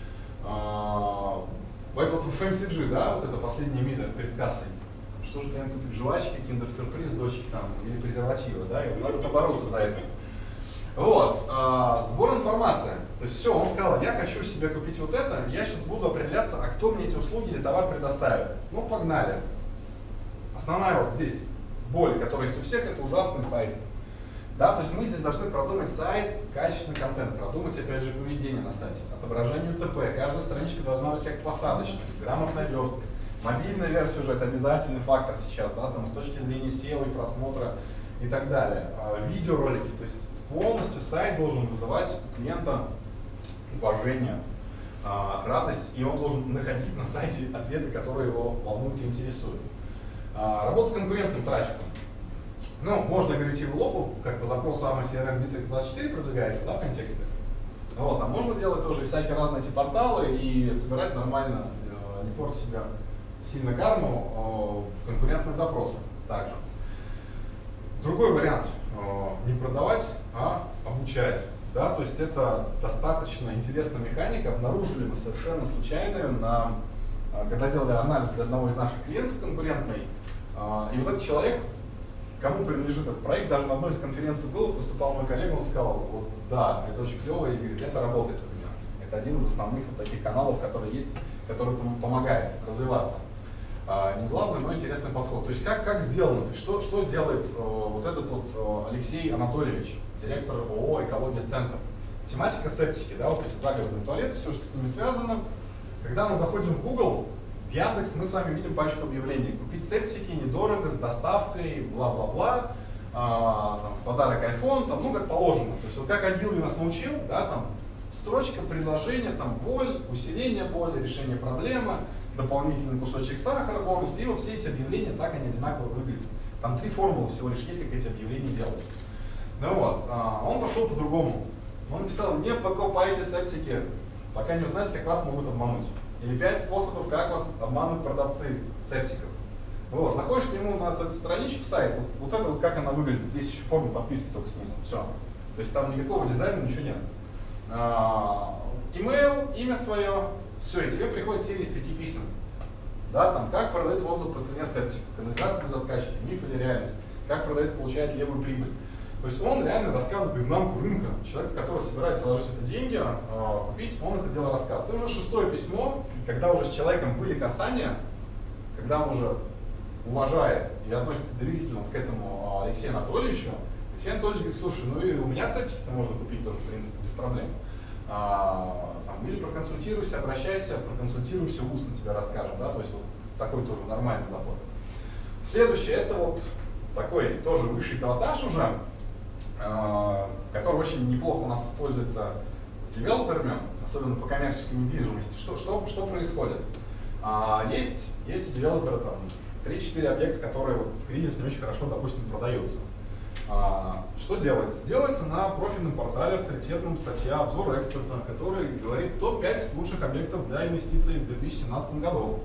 А, это вот в эф эм си джи, да, вот это последняя миля перед кассой. Что же клиент купит? Жвачки, киндер-сюрприз, дочки там, или презервативы, да, и вот надо побороться за это. Вот, а, сбор информации. То есть все, он сказал, я хочу себе купить вот это, я сейчас буду определяться, а кто мне эти услуги или товар предоставит. Ну, погнали. Основная вот здесь боль, которая есть у всех, это ужасный сайт. Да, то есть мы здесь должны продумать сайт, качественный контент, продумать, опять же, поведение на сайте, отображение ю тэ пэ, каждая страничка должна быть как посадочная, грамотная верстка. Мобильная версия уже это обязательный фактор сейчас, да, там, с точки зрения сео и просмотра и так далее. А, видеоролики, то есть полностью сайт должен вызывать у клиента уважение, а, радость, и он должен находить на сайте ответы, которые его волнуют и интересуют. А, работа с конкурентным трафиком. Ну, можно говорить и в лобу, как по запросу эй эм си эр эм Bittrex двадцать четыре продвигается, да, в контексте. Вот, а можно делать тоже всякие разные эти порталы и собирать нормально, не портить себя сильно карму в конкурентные запросы также. Другой вариант – не продавать, а обучать. Да, то есть это достаточно интересная механика. Обнаружили мы совершенно случайно, на, когда делали анализ для одного из наших клиентов конкурентной, И вот этот человек, кому принадлежит этот проект, даже на одной из конференций был, выступал мой коллега, он сказал, вот да, это очень клево, и говорит, это работает у меня. Это один из основных вот таких каналов, который есть, который помогает развиваться. А, не главный, но интересный подход. То есть как, как сделано, то есть что, что делает э, вот этот вот э, Алексей Анатольевич, директор ООО «Экология Центр». Тематика септики, да, вот эти загородные туалеты, все, что с ними связано. Когда мы заходим в Google, в Яндекс, мы с вами видим пачку объявлений. Купить септики недорого, с доставкой, бла-бла-бла, а, там, в подарок iPhone, там, ну как положено. То есть вот как Агилви нас научил, да, там, строчка, предложение, там, боль, усиление боли, решение проблемы, дополнительный кусочек сахара, бонус. И вот все эти объявления, так они одинаково выглядят. Там три формулы всего лишь есть, как эти объявления делаются. Ну вот, а, он пошел по-другому. Он написал, не покупайте септики, пока не узнаете, как вас могут обмануть. Или пять способов, как вас обманут продавцы септиков. Вот, заходишь к нему на эту страничку, сайт, вот, вот это вот как она выглядит, здесь еще форма подписки только снизу, все. То есть там никакого дизайна, ничего нет. Имейл, имя свое, все, и тебе приходит серия из пяти писем. Да, там, как продает воздух по цене септика, канализация без откачки, миф или реальность, как продавец получает левую прибыль. То есть он реально рассказывает изнанку рынка. Человек, который собирается вложить это деньги, э, купить, он это дело рассказывает. Это уже шестое письмо, когда уже с человеком были касания, когда он уже уважает и относится доверительно к этому э, Алексею Анатольевичу. Алексей Анатольевич говорит, слушай, ну и у меня септик-то можно купить тоже, в принципе, без проблем. А, там, или проконсультируйся, обращайся, проконсультируйся, устно тебе расскажем. Да? То есть вот такой тоже нормальный заход. Следующее, это вот такой тоже высший пилотаж уже, который очень неплохо у нас используется с девелоперами, особенно по коммерческой недвижимости. Что, что, что происходит? А, есть, есть у девелопера там три-четыре объекта, которые вот в кризис не очень хорошо, допустим, продаются. А, что делается? Делается на профильном портале авторитетном статья обзор эксперта, который говорит топ пять лучших объектов для инвестиций в две тысячи семнадцатом году.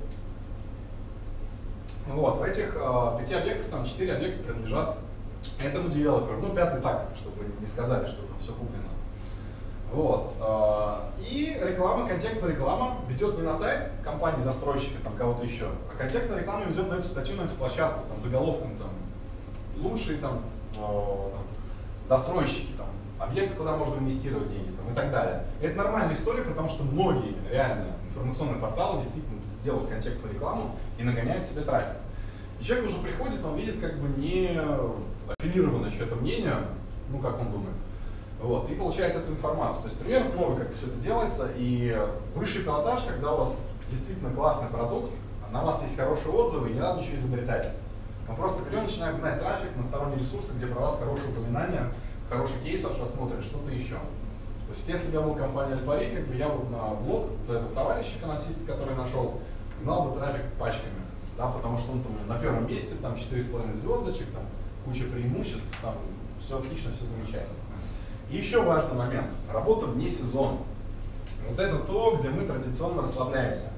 Вот, в этих а, пяти объектах там четыре объекта принадлежат этому девелоперу. Ну, пятый так, чтобы не сказали, что там все куплено. Вот. И реклама, контекстная реклама ведет не на сайт компании-застройщика, там кого-то еще, а контекстная реклама ведет на эту статью, на эту площадку, там, заголовком, там, лучшие там, там, застройщики, там, объекты, куда можно инвестировать деньги, там, и так далее. И это нормальная история, потому что многие реально информационные порталы действительно делают контекстную рекламу и нагоняют себе трафик. И человек уже приходит, он видит как бы не аффилированное что-то мнение, ну как он думает, вот, и получает эту информацию. То есть примеров много, как все это делается, и высший пилотаж, когда у вас действительно классный продукт, на вас есть хорошие отзывы, и не надо ничего изобретать. Мы просто берем, начинаем гнать трафик на сторонние ресурсы, где про вас хорошие упоминания, хороший кейс ваш рассмотрен, что-то еще. То есть если бы я был компания Альпари, как бы я вот на блог этого товарища финансиста, который нашел, гнал бы трафик пачками. Да, потому что он там на первом месте, там четыре с половиной звездочек, там куча преимуществ, там все отлично, все замечательно. И еще важный момент, работа вне сезона. Вот это то, где мы традиционно расслабляемся.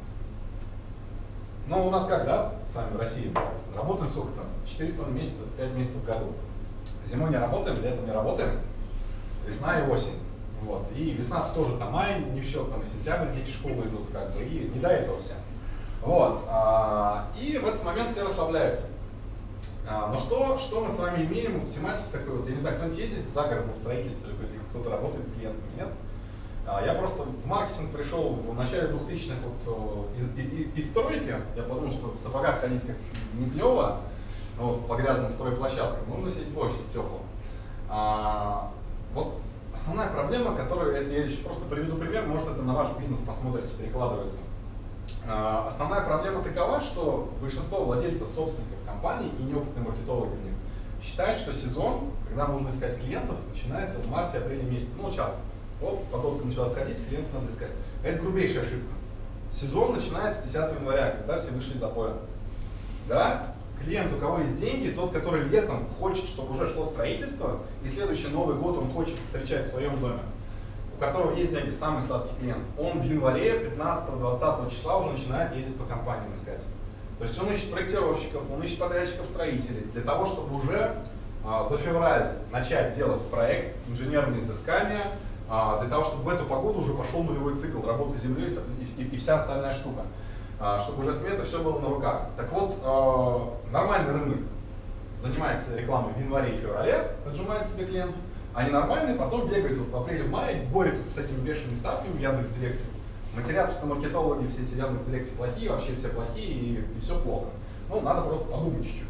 Ну, у нас как, да, с вами в России, работаем сколько там, четыре с половиной месяца, пять месяцев в году. Зимой не работаем, летом не работаем, весна и осень. Вот. И весна тоже там май, не в счет, там и сентябрь, дети в школу идут, как бы, и не до этого всем. Вот, а, и в этот момент все расслабляются. А, но что, что мы с вами имеем вот, с тематикой такой, вот, я не знаю, кто-нибудь ездит в загородном строительстве, или кто-то работает с клиентами, нет? А, я просто в маркетинг пришел в начале двухтысячных вот, из, из, из стройки, я подумал, что в сапогах ходить как не клево, вот, по грязным стройплощадкам, нужно сидеть в офисе теплом. А, вот основная проблема, которую, это я еще просто приведу пример, может это на ваш бизнес посмотрите, перекладывается. Основная проблема такова, что большинство владельцев, собственников компаний и неопытные маркетологи считают, что сезон, когда нужно искать клиентов, начинается в марте-апреле месяце. Ну, сейчас. Вот, подолка начала сходить, клиентов надо искать. Это грубейшая ошибка. Сезон начинается десятого января, когда все вышли из запоя. Да? Клиент, у кого есть деньги, тот, который летом хочет, чтобы уже шло строительство, и следующий Новый год он хочет встречать в своем доме, у которого есть деньги, самый сладкий клиент, он в январе пятнадцатого-двадцатого числа уже начинает ездить по компаниям искать. То есть он ищет проектировщиков, он ищет подрядчиков-строителей, для того, чтобы уже а, за февраль начать делать проект, инженерные изыскания, а, для того, чтобы в эту погоду уже пошел нулевой цикл работы с землей и, и, и вся остальная штука. чтобы уже смета все было на руках. Так вот, нормальный рынок занимается рекламой в январе и феврале, отжимает себе клиентов, а ненормальный потом бегает вот в апреле, в мае, борется с этими бешеными ставками в Яндекс.Директе. Матерятся, что маркетологи все эти в Яндекс.Директе плохие, вообще все плохие и, и все плохо. Ну, надо просто подумать чуть-чуть.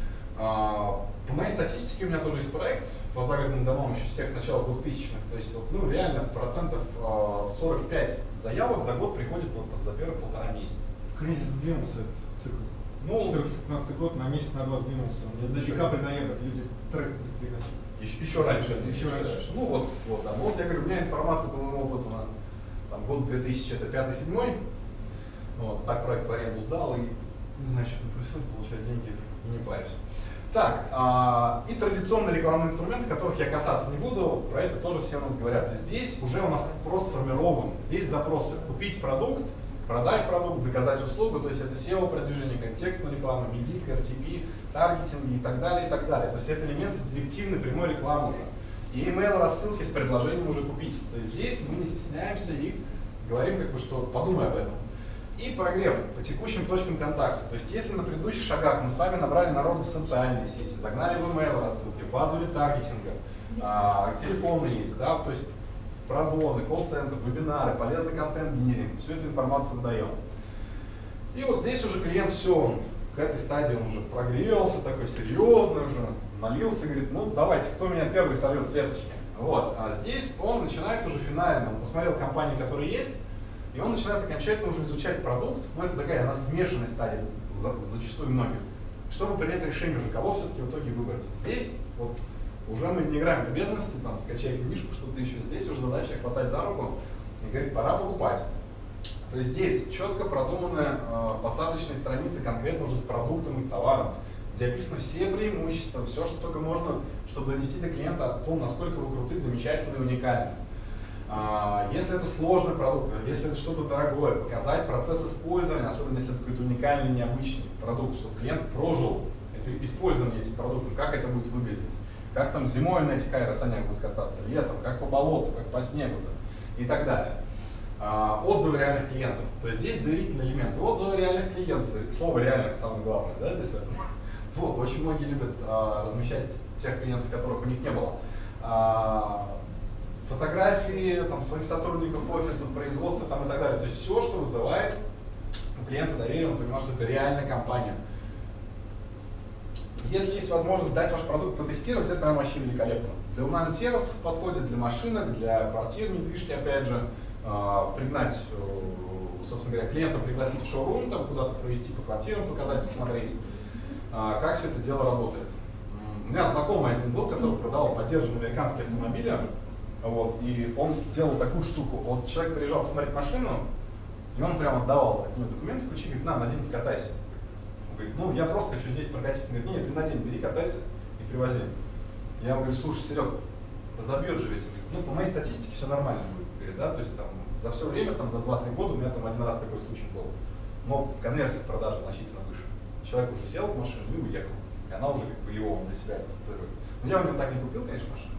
По моей статистике у меня тоже есть проект по загородным домам еще с тех с начала двухтысячных. То есть, вот, ну, реально процентов сорок пять заявок за год приходит вот, там, за первые полтора месяца. В кризис сдвинулся этот цикл. Ну, четырнадцатый-пятнадцатый год на месяц, на два сдвинулся. До декабря-ноября люди трек быстрее начали. Еще, еще раньше. Еще, еще раньше. раньше. Ну вот, вот, да. Ну вот я говорю, у меня информация по моему опыту на там, год две тысячи, это пятый-седьмой. Вот, так проект в аренду сдал и не знаю, что там происходит, получаю деньги и не парюсь. Так, а, и традиционные рекламные инструменты, которых я касаться не буду, про это тоже все у нас говорят. То есть здесь уже у нас спрос сформирован, здесь запросы: купить продукт, продать продукт, заказать услугу, то есть это сео-продвижение, контекстная реклама, медийка, эр ти пи, таргетинги и так далее, и так далее. То есть это элементы директивной прямой рекламы уже. И email рассылки с предложением уже купить. То есть здесь мы не стесняемся и говорим, как бы, что подумай об этом. И прогрев по текущим точкам контакта. То есть если на предыдущих шагах мы с вами набрали народу в социальные сети, загнали в email рассылки, базу ретаргетинга, а, телефоны есть, да, то есть прозвоны, колл-центр, вебинары, полезный контент генеринг, всю эту информацию выдаем. И вот здесь уже клиент все, он к этой стадии он уже прогрелся, такой серьезный уже, налился, говорит, ну давайте, кто меня первый сольет с веточки. Вот. А здесь он начинает уже финально, он посмотрел компании, которые есть, и он начинает окончательно уже изучать продукт, ну это такая, она смешанная стадия, за, зачастую многих, чтобы принять решение уже, кого все-таки в итоге выбрать. Здесь вот уже мы не играем в любезности, там, скачай книжку, что-то еще. Здесь уже задача хватать за руку и говорить, пора покупать. То есть здесь четко продуманы э, посадочные страницы конкретно уже с продуктом и с товаром, где описаны все преимущества, все, что только можно, чтобы донести до клиента о том, насколько вы крутые, замечательные, уникальны. А, если это сложный продукт, если это что-то дорогое, показать процесс использования, особенно если это какой-то уникальный, необычный продукт, чтобы клиент прожил это использование этих продуктов, как это будет выглядеть. Как там зимой на этих аэросанях будут кататься, летом, как по болоту, как по снегу и так далее. А, отзывы реальных клиентов. То есть здесь доверительный элемент. Отзывы реальных клиентов. Слово реальных самое главное, да, здесь в этом. Вот, очень многие любят а, размещать тех клиентов, которых у них не было. А, фотографии там, своих сотрудников офисов, производства там, и так далее. То есть все, что вызывает у клиента доверие, он понимает, что это реальная компания. Если есть возможность дать ваш продукт протестировать, это прям вообще великолепно. Для онлайн-сервисов подходит, для машинок, для квартир, недвижки, опять же, э, пригнать, э, собственно говоря, клиента пригласить в шоурум, там куда-то провести по квартирам, показать, посмотреть, э, как все это дело работает. У меня знакомый один был, который продавал поддержанные американские автомобили, вот, и он делал такую штуку. Вот человек приезжал посмотреть машину, и он прям отдавал от него документы, ключи, говорит, на, на день покатайся. Он говорит, ну я просто хочу здесь прокатиться. Он говорит, нет, ты на день бери, катайся и привози. Я ему говорю, слушай, Серег, разобьет же ведь. Ну, по моей статистике все нормально будет. Говорит, да, то есть там за все время, там за два-три года у меня там один раз такой случай был. Но конверсия в продаже значительно выше. Человек уже сел в машину и уехал. И она уже как бы его для себя ассоциирует. Ну я у него так не купил, конечно, машину.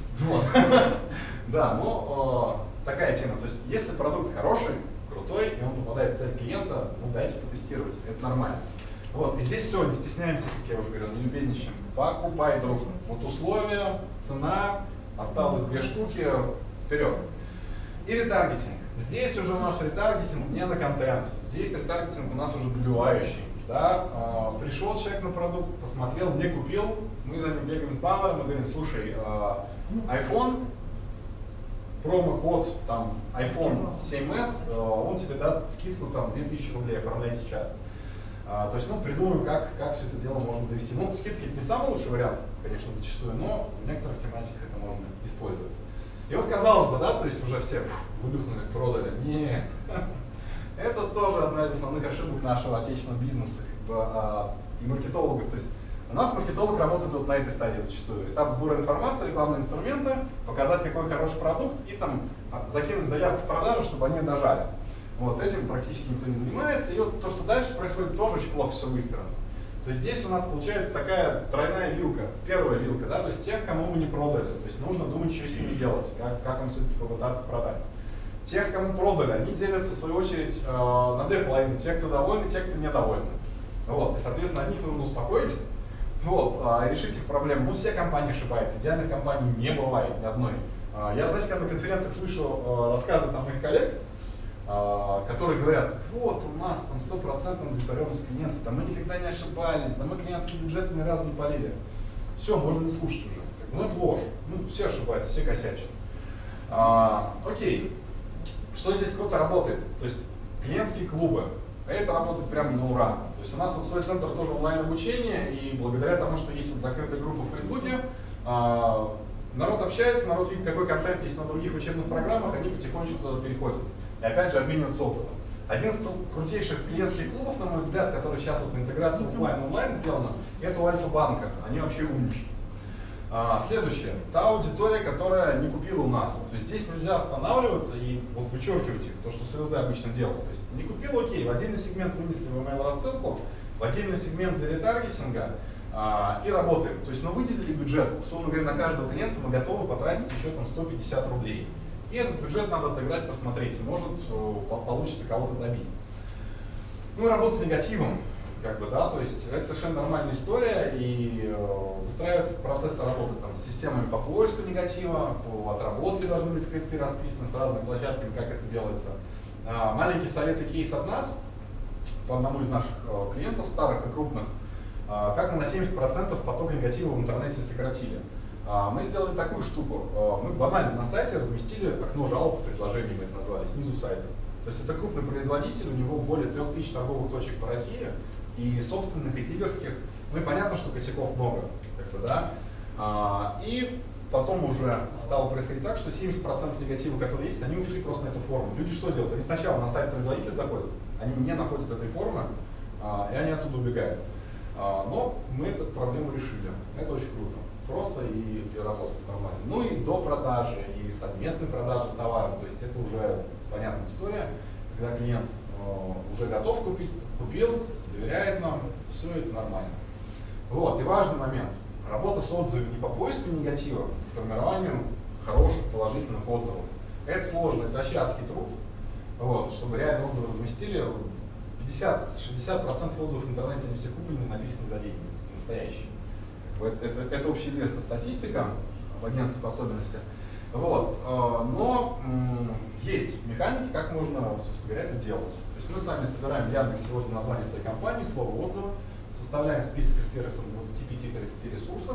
Да, но такая тема. То есть если продукт хороший, крутой, и он попадает в цель клиента, ну дайте потестировать. Это нормально. Вот, и здесь все, не стесняемся, как я уже говорил, не любезничаем. Покупай, друг. Вот условия, цена, осталось две штуки, вперед. И ретаргетинг. Здесь уже у нас ретаргетинг не на контент. Здесь ретаргетинг у нас уже добивающий. Да? А, пришел человек на продукт, посмотрел, не купил, мы за ним бегаем с баннером и говорим, слушай, а, iPhone, промокод там айфон семь эс, он тебе даст скидку там две тысячи рублей, оформляй сейчас. А, то есть, ну, придумаем, как, как все это дело можно довести. Ну, скидки это не самый лучший вариант, конечно, зачастую, но в некоторых тематиках это можно использовать. И вот, казалось бы, да, то есть уже все фу, выдохнули, продали. Не, это тоже одна из основных ошибок нашего отечественного бизнеса, как бы, а, и маркетологов. То есть у нас маркетолог работает вот на этой стадии зачастую. Этап сбора информации, рекламные инструменты, показать, какой хороший продукт, и там закинуть заявку в продажу, чтобы они дожали. Вот этим практически никто не занимается. И вот то, что дальше происходит, тоже очень плохо все выстроено. То есть здесь у нас получается такая тройная вилка, первая вилка, да, то есть тех, кому мы не продали. То есть нужно думать, что с ними делать, как, как им все-таки попытаться продать. Тех, кому продали, они делятся в свою очередь э, на две половины. Те, кто довольны, те, кто недовольны. Вот, и, соответственно, одних нужно успокоить, вот, а, решить их проблемы. Ну, все компании ошибаются, идеальных компаний не бывает ни одной. А, я, знаете, когда на конференциях слышу а, рассказы там, моих коллег, а, которые говорят, вот у нас там стопроцентная удовлетворенность клиентов, да мы никогда не ошибались, да мы клиентский бюджет ни разу не полили. Все, можно не слушать уже. Ну, это ложь. Ну, все ошибаются, все косячат. А, окей. Что здесь круто работает? То есть клиентские клубы. Это работает прямо на ура. То есть у нас вот свой центр тоже онлайн-обучение, и благодаря тому, что есть вот закрытая группа в Фейсбуке, а, народ общается, народ видит, какой контент есть на других учебных программах, они потихонечку туда переходят. И опять же обмениваются опытом. Один из крутейших клиентских клубов, на мой взгляд, который сейчас вот интеграция офлайн-онлайн сделана, это у Альфа-банка. Они вообще умнички. А, следующее. Та аудитория, которая не купила у нас. То есть здесь нельзя останавливаться и вот вычеркивать их, то, что СЛЗ обычно делают. То есть не купил, окей, в отдельный сегмент вынесли в email-рассылку, в отдельный сегмент для ретаргетинга а, и работаем. То есть мы выделили бюджет, условно говоря, на каждого клиента мы готовы потратить еще там сто пятьдесят рублей. И этот бюджет надо отыграть, посмотреть, может получится кого-то добить. Ну и работа с негативом. Как бы, да, то есть это совершенно нормальная история, и э, выстраивается процесс работы там, с системами по поиску негатива, по отработке должны быть скрипты расписаны с разными площадками, как это делается. А, маленький совет и кейс от нас, по одному из наших э, клиентов, старых и крупных, э, как мы на семьдесят процентов поток негатива в интернете сократили. А, мы сделали такую штуку, э, мы банально на сайте разместили окно жалоб и предложений, мы это назвали, снизу сайта. То есть это крупный производитель, у него более трех тысяч торговых точек по России, и собственных, и дилерских. Ну и понятно, что косяков много. Как бы, да? а, и потом уже стало происходить так, что семьдесят процентов негатива, которые есть, они ушли просто на эту форму. Люди что делают? Они сначала на сайт производителя заходят, они не находят этой формы, а, и они оттуда убегают. А, но мы эту проблему решили. Это очень круто. Просто и, и работает нормально. Ну и до продажи, и совместной продажи с товаром. То есть это уже понятная история, когда клиент э, уже готов купить, купил, доверяет нам, все это нормально. Вот, и важный момент. Работа с отзывами не по поиску негатива, а формированию хороших, положительных отзывов. Это сложно, это вообще адский труд. Вот, чтобы реально отзывы разместили, пятьдесят-шестьдесят процентов отзывов в интернете не все куплены, написаны за деньги, настоящие. Это, это, это общеизвестная статистика в агентствах особенностях. Вот, но есть механики, как можно, собственно говоря, это делать. То есть мы с вами собираем в Яндексе сегодня название своей компании, слово отзыва, составляем список из первых двадцати пяти-тридцати ресурсов.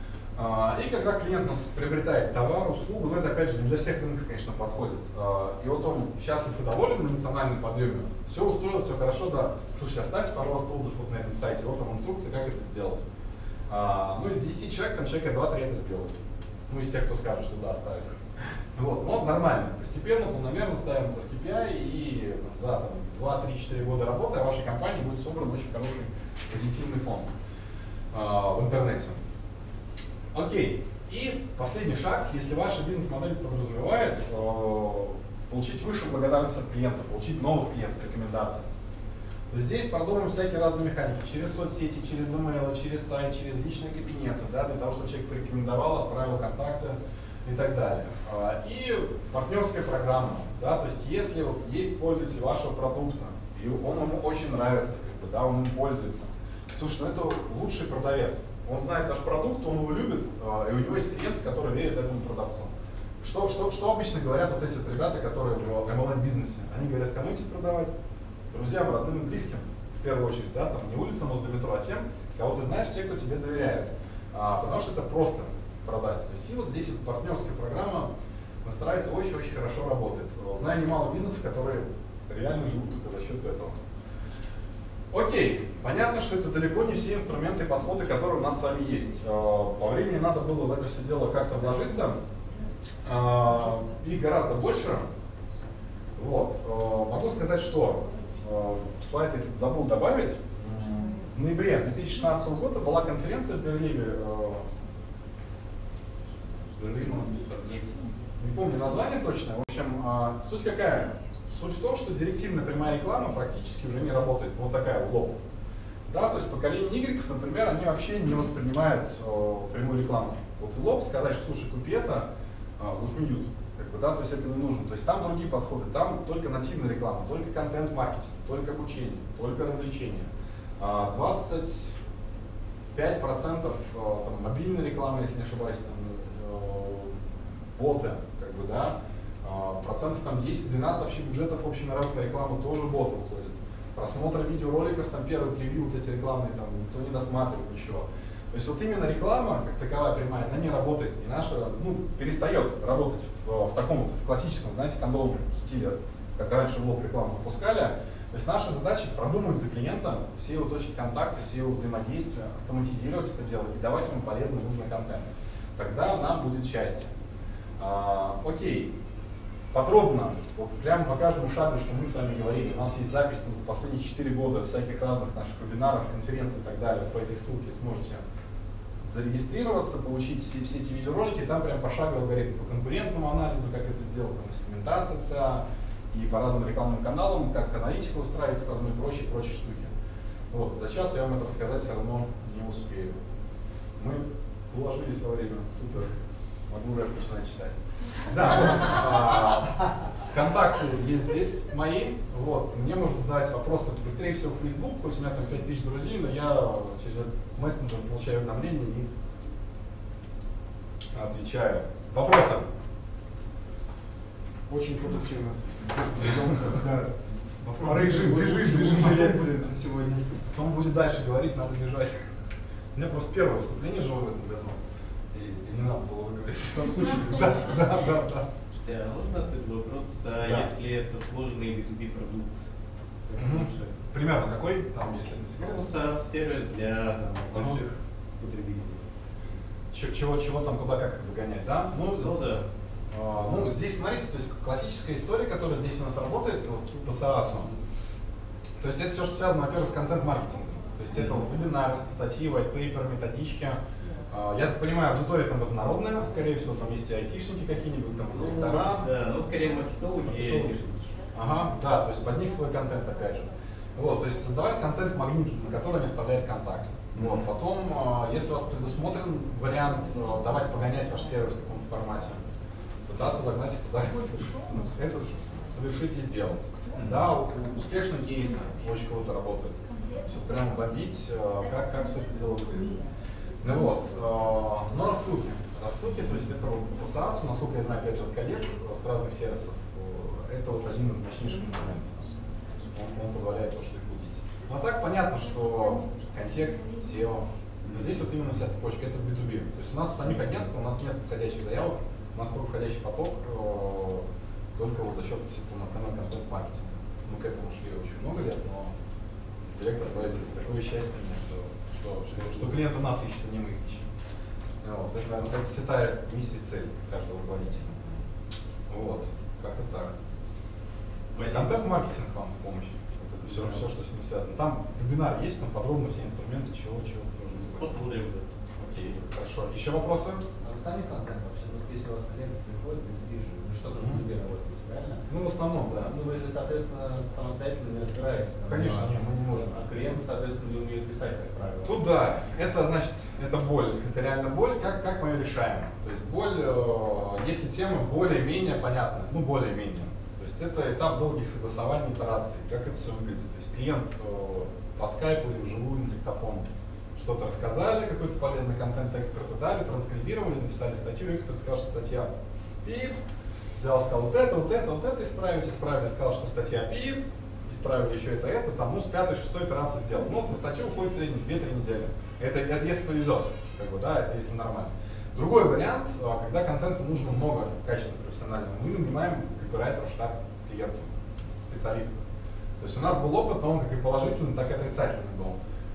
И когда клиент у нас приобретает товар, услугу, но это опять же не для всех рынков, конечно, подходит. И вот он счастлив и доволен на эмоциональном подъеме, все устроилось, все хорошо, да. Слушайте, оставьте, пожалуйста, отзыв вот на этом сайте, вот там инструкция, как это сделать. Ну, из десяти человек, там человека два-три это сделают. Ну, из тех, кто скажет, что да, ставит. Вот, но нормально. Постепенно, полномерно ставим это в кей пи ай, и за два-три-четыре года работы в вашей компании будет собран очень хороший позитивный фон э, в интернете. Окей. И последний шаг, если ваша бизнес-модель подразумевает э, получить высшую благодарность от клиента, получить новых клиентов, рекомендаций, то здесь продумаем всякие разные механики через соцсети, через email, через сайт, через личные кабинеты, да, для того, чтобы человек порекомендовал, отправил контакты и так далее. И партнерская программа, да, то есть если есть пользователь вашего продукта, и он ему очень нравится, как бы, да, он им пользуется, слушай, ну это лучший продавец, он знает ваш продукт, он его любит, и у него есть клиенты, которые верят этому продавцу. Что, что, что обычно говорят вот эти вот ребята, которые в эм эл эм-бизнесе? Они говорят, кому идти продавать? Друзьям, родным и близким, в первую очередь, да, там не улицам возле метро, а тем, кого ты знаешь, те, кто тебе доверяет. А, потому что это просто продать. То есть и вот здесь вот партнерская программа настраивается, очень-очень хорошо работает. Знаю немало бизнесов, которые реально живут только за счет этого. Окей, понятно, что это далеко не все инструменты и подходы, которые у нас с вами есть. По времени надо было в это все дело как-то вложиться. Их гораздо больше. Вот. Могу сказать, что слайд этот забыл добавить. В ноябре две тысячи шестнадцатого года была конференция в Берлине. Не помню название точно. В общем, суть какая? Суть в том, что директивная прямая реклама практически уже не работает. Вот такая в лоб. Да, то есть поколение Y, например, они вообще не воспринимают прямую рекламу. Вот в лоб сказать, что слушай, купи это, засмеют. Как бы, да, то есть это не нужно. То есть там другие подходы, там только нативная реклама, только контент-маркетинг, только обучение, только развлечения. двадцать пять процентов там, мобильной рекламы, если не ошибаюсь, там, боты, как бы, да, процентов там десять-двенадцать вообще бюджетов общемировых рекламы тоже боты уходят. Просмотр видеороликов, там первый превью, вот эти рекламные, там никто не досматривает ничего. То есть вот именно реклама, как таковая прямая, она не работает. И наша, ну, перестает работать в, в таком вот, в классическом, знаете, кондовом стиле, как раньше блок рекламы запускали. То есть наша задача продумать за клиентом все его точки контакта, все его взаимодействия, автоматизировать это дело и давать ему полезный, нужный контент. Тогда нам будет счастье. А, окей. Подробно, вот прямо по каждому шагу, что мы с вами говорили, у нас есть запись там, за последние четыре года всяких разных наших вебинаров, конференций и так далее. По этой ссылке сможете зарегистрироваться, получить все, все эти видеоролики, там прям пошаговый алгоритм по конкурентному анализу, как это сделать, там, сегментация ЦА, и по разным рекламным каналам, как аналитика устраивается, по разным прочие, прочие штуки. Вот, за час я вам это рассказать все равно не успею. Мы вложились во время, супер, могу уже начинать читать. Да, вот, а, контакты есть здесь мои, вот, мне можно задать вопросы быстрее всего в Facebook, хоть у меня там пять тысяч друзей, но я через мессенджер получаю уведомления и отвечаю. Вопросы? Очень продуктивно. Да. Вопрос. Режим, режим, режим лекции за сегодня. Он будет дальше говорить, надо бежать. У меня просто первое выступление живое в этом году. И, и не надо было выговорить. Соскучились. Да, да, да, да. Слушайте, а можно такой вопрос, а Да. если это сложный би ту би продукт, как Мгм. лучше? Примерно какой? Там, если не секрет. Ну, SaaS-сервис для там, Ага. больших потребителей. Ч- Чего, чего там, куда, как их загонять, да? Ну, Ну да. а, ну, здесь, смотрите, то есть классическая история, которая здесь у нас работает, вот, по SaaS. То есть это все, что связано, во-первых, с контент-маркетингом. То есть это вот вебинары, статьи, white paper, методички. А, Я так понимаю, аудитория там разнородная, скорее всего, там есть и айтишники какие-нибудь, там директора. Да, ну скорее маркетологи и айтишники. Ага, да, то есть под них свой контент опять же. Вот, то есть создавать контент-магнит, на который они оставляют контакт. Вот, потом, а, если у вас предусмотрен вариант а, давать погонять ваш сервис в каком-то формате, пытаться загнать их туда, это совершить и сделать. Да, у- успешные кейсы очень круто работают. Все прямо бомбить, а, как, как все это дело выглядит. Ну вот, а, но рассылки. Рассылки, то есть это вот по SaaS, насколько я знаю, опять же, от коллег с разных сервисов, э, это вот один из мощнейших инструментов. Он, он позволяет то, что их будить. Ну а так понятно, что контекст, сео, но здесь вот именно вся цепочка, это би ту би. То есть у нас самих агентств, у нас нет исходящих заявок, у нас только входящий поток, э, только вот за счет полноценного контент-маркетинга. Мы к этому шли очень много лет, но директор говорит, такое счастье мне, что, что, что, что клиент у нас ищет, а не мы их ищем. Вот, это, наверное, это святая миссия и цель каждого руководителя. Вот, как-то так. Контент-маркетинг вам в помощь. Вот это все, все, что с ним связано. Там вебинар есть, там подробно все инструменты, чего, чего нужно сделать. Посмотрим. Окей, хорошо. Еще вопросы? А вы сами контент вообще, вот если у вас клиенты приходят, то есть вижу, вы что-то в Ютубе работаете, правильно? Ну, в основном, да. Ну, вы же, соответственно, самостоятельно не разбираетесь. там, Конечно, нюансах. нет, мы не можем. А клиенты, соответственно, не умеют писать, как правило. Тут да, это значит, это боль, это реально боль, как, как мы ее решаем. То есть боль, э, если тема более-менее понятна, ну более-менее. То есть это этап долгих согласований, итераций, как это все выглядит. То есть клиент э, по скайпу или вживую на диктофон что-то рассказали, какой-то полезный контент эксперты дали, транскрибировали, написали статью, эксперт сказал, что статья пип, взял, сказал вот это, вот это, вот это исправить, исправили, сказал, что статья пип, исправили еще это, это, там, ну, с пятой, шестой итерации сделал. Ну, на статью уходит в среднем две-три недели. Это, это если повезет, как бы, да, это если нормально. Другой вариант, когда контента нужно много, качественного, профессионального, мы нанимаем копирайтеров в штат клиенту, специалистов. То есть у нас был опыт, но он как и положительный, так и отрицательный был.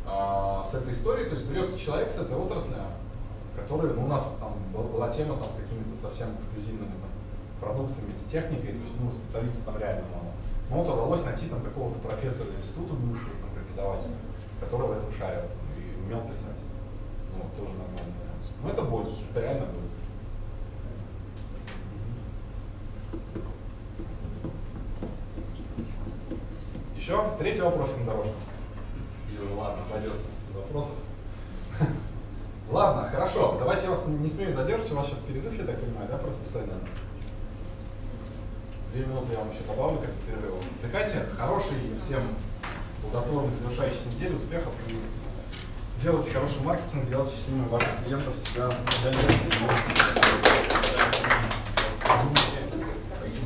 А, с этой историей, то есть берется человек с этой отрасли, который, ну, у нас там была, была тема там, с какими-то совсем эксклюзивными там, продуктами, с техникой, то есть ну, специалистов там реально мало. Но вот удалось найти там какого-то профессора института бывшего, там, преподавателя, который в этом шарил там, и умел писать. Ну, тоже нормально. Но это боль, это реально боль. Еще третий вопрос на дорожке. Или уже ладно, пойдет без вопросов. Ладно, хорошо, давайте я вас не смею задерживать, у вас сейчас перерыв, я так понимаю, да, по расписанию? Две минуты я вам еще добавлю как перерыв. Отдыхайте. Хорошей всем плодотворной завершающей недели, успехов и делайте хороший маркетинг, делайте счастливыми ваших клиентов, себя. Спасибо.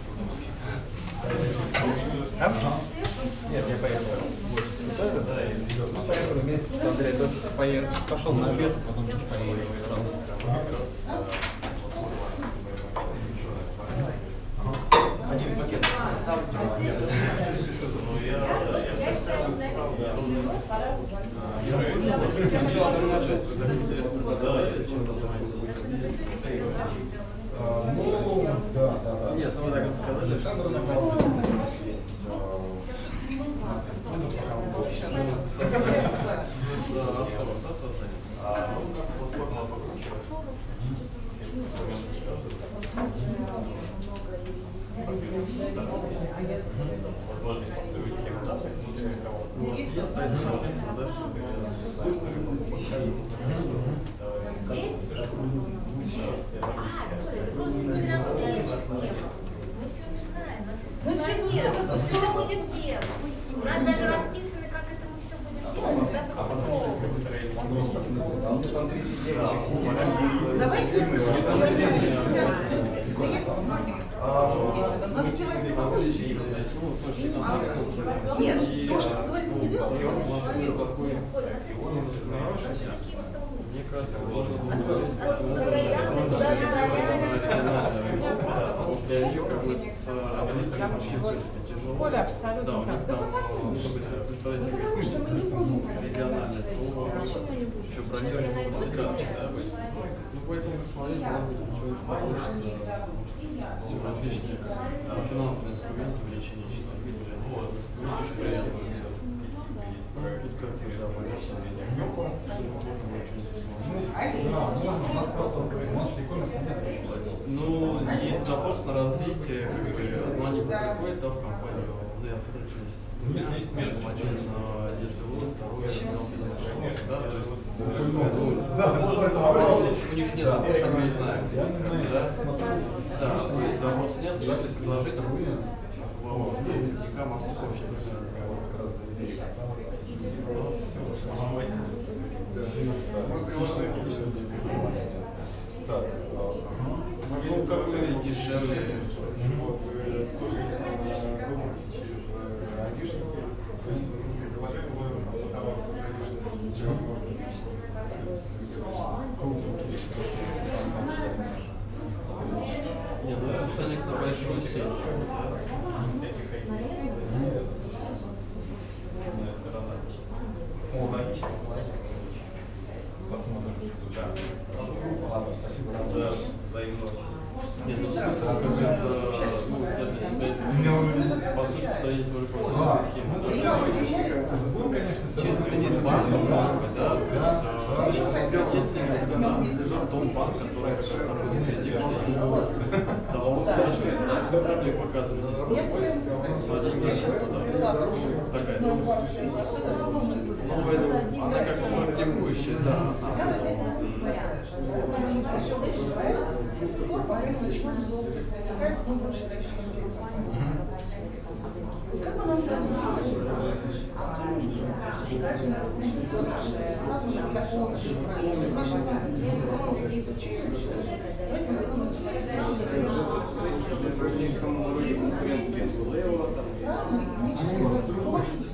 Нет, я поехал в офис Циталя, да, и мы поехали вместе, потому что Андрей только поехал, пошел на обед, потом тоже поехал сразу. Один пакет. Ну, да, да, да. Нет, ну вы так рассказали. Александр Навал, есть Платформа покруче. Возможно, конструируете рекомендации внутренних работ. У вас есть сайт, написано, да, все Здесь? А, то есть просто с ними на встречах не было. Мы все не знаем, нас Мы все это делаем. мы все это будем делать. У нас даже расписано, как это мы все будем делать, когда Давайте надо делать методологию. Нет, то, что говорит, не делать, Мне кажется, можно после нее как бы с развитием общественности тяжело. Коля, абсолютно Да, у них прав. там, если вы представляете, гостиницы региональные, то еще бронирование путикарки, да, быть. Ну, поэтому посмотреть, может быть, что-нибудь получится, потому что различные финансовые инструменты увеличения числа прибыли, ну, вот, очень приветствуется. Тут как бы, да, понятно, Да, можно, у нас просто у нас e-commerce нет. ну, есть запрос на развитие, как бы, одно не приходит, да, в компанию, да, я сотрудничаюсь. Ну, если есть Между один одежды, второй отдел бизнес-школы, да, то есть, Да, ты можешь это ну, у них нет запроса, мы не знаем. Я не знаю, Да, я смотрю. да, то есть запроса нет, если предложить главу выпускника Москвы вообще. Так, Ну, какой дешевле. Вот, тоже есть выбор через айдишники. То есть внутри приложения можно товар уже айдишники, невозможно. Не, ну это ценник на большую сеть. О, логично. Посмотрим. Да. Ладно, спасибо. Да, взаимно. Нет, ну смысл, как говорится, ну, я для себя это по сути повторить тоже классической схемы. Был, конечно, Через кредит банк, может быть, да, то есть кредит не нужно, да, том банк, который как раз находится в юрисдикции, ему давал сдачу, мне показывали здесь на деньги, да, такая сумма. Ну, поэтому она как бы практикующая, да, Как бы нам Вроде конкуренции,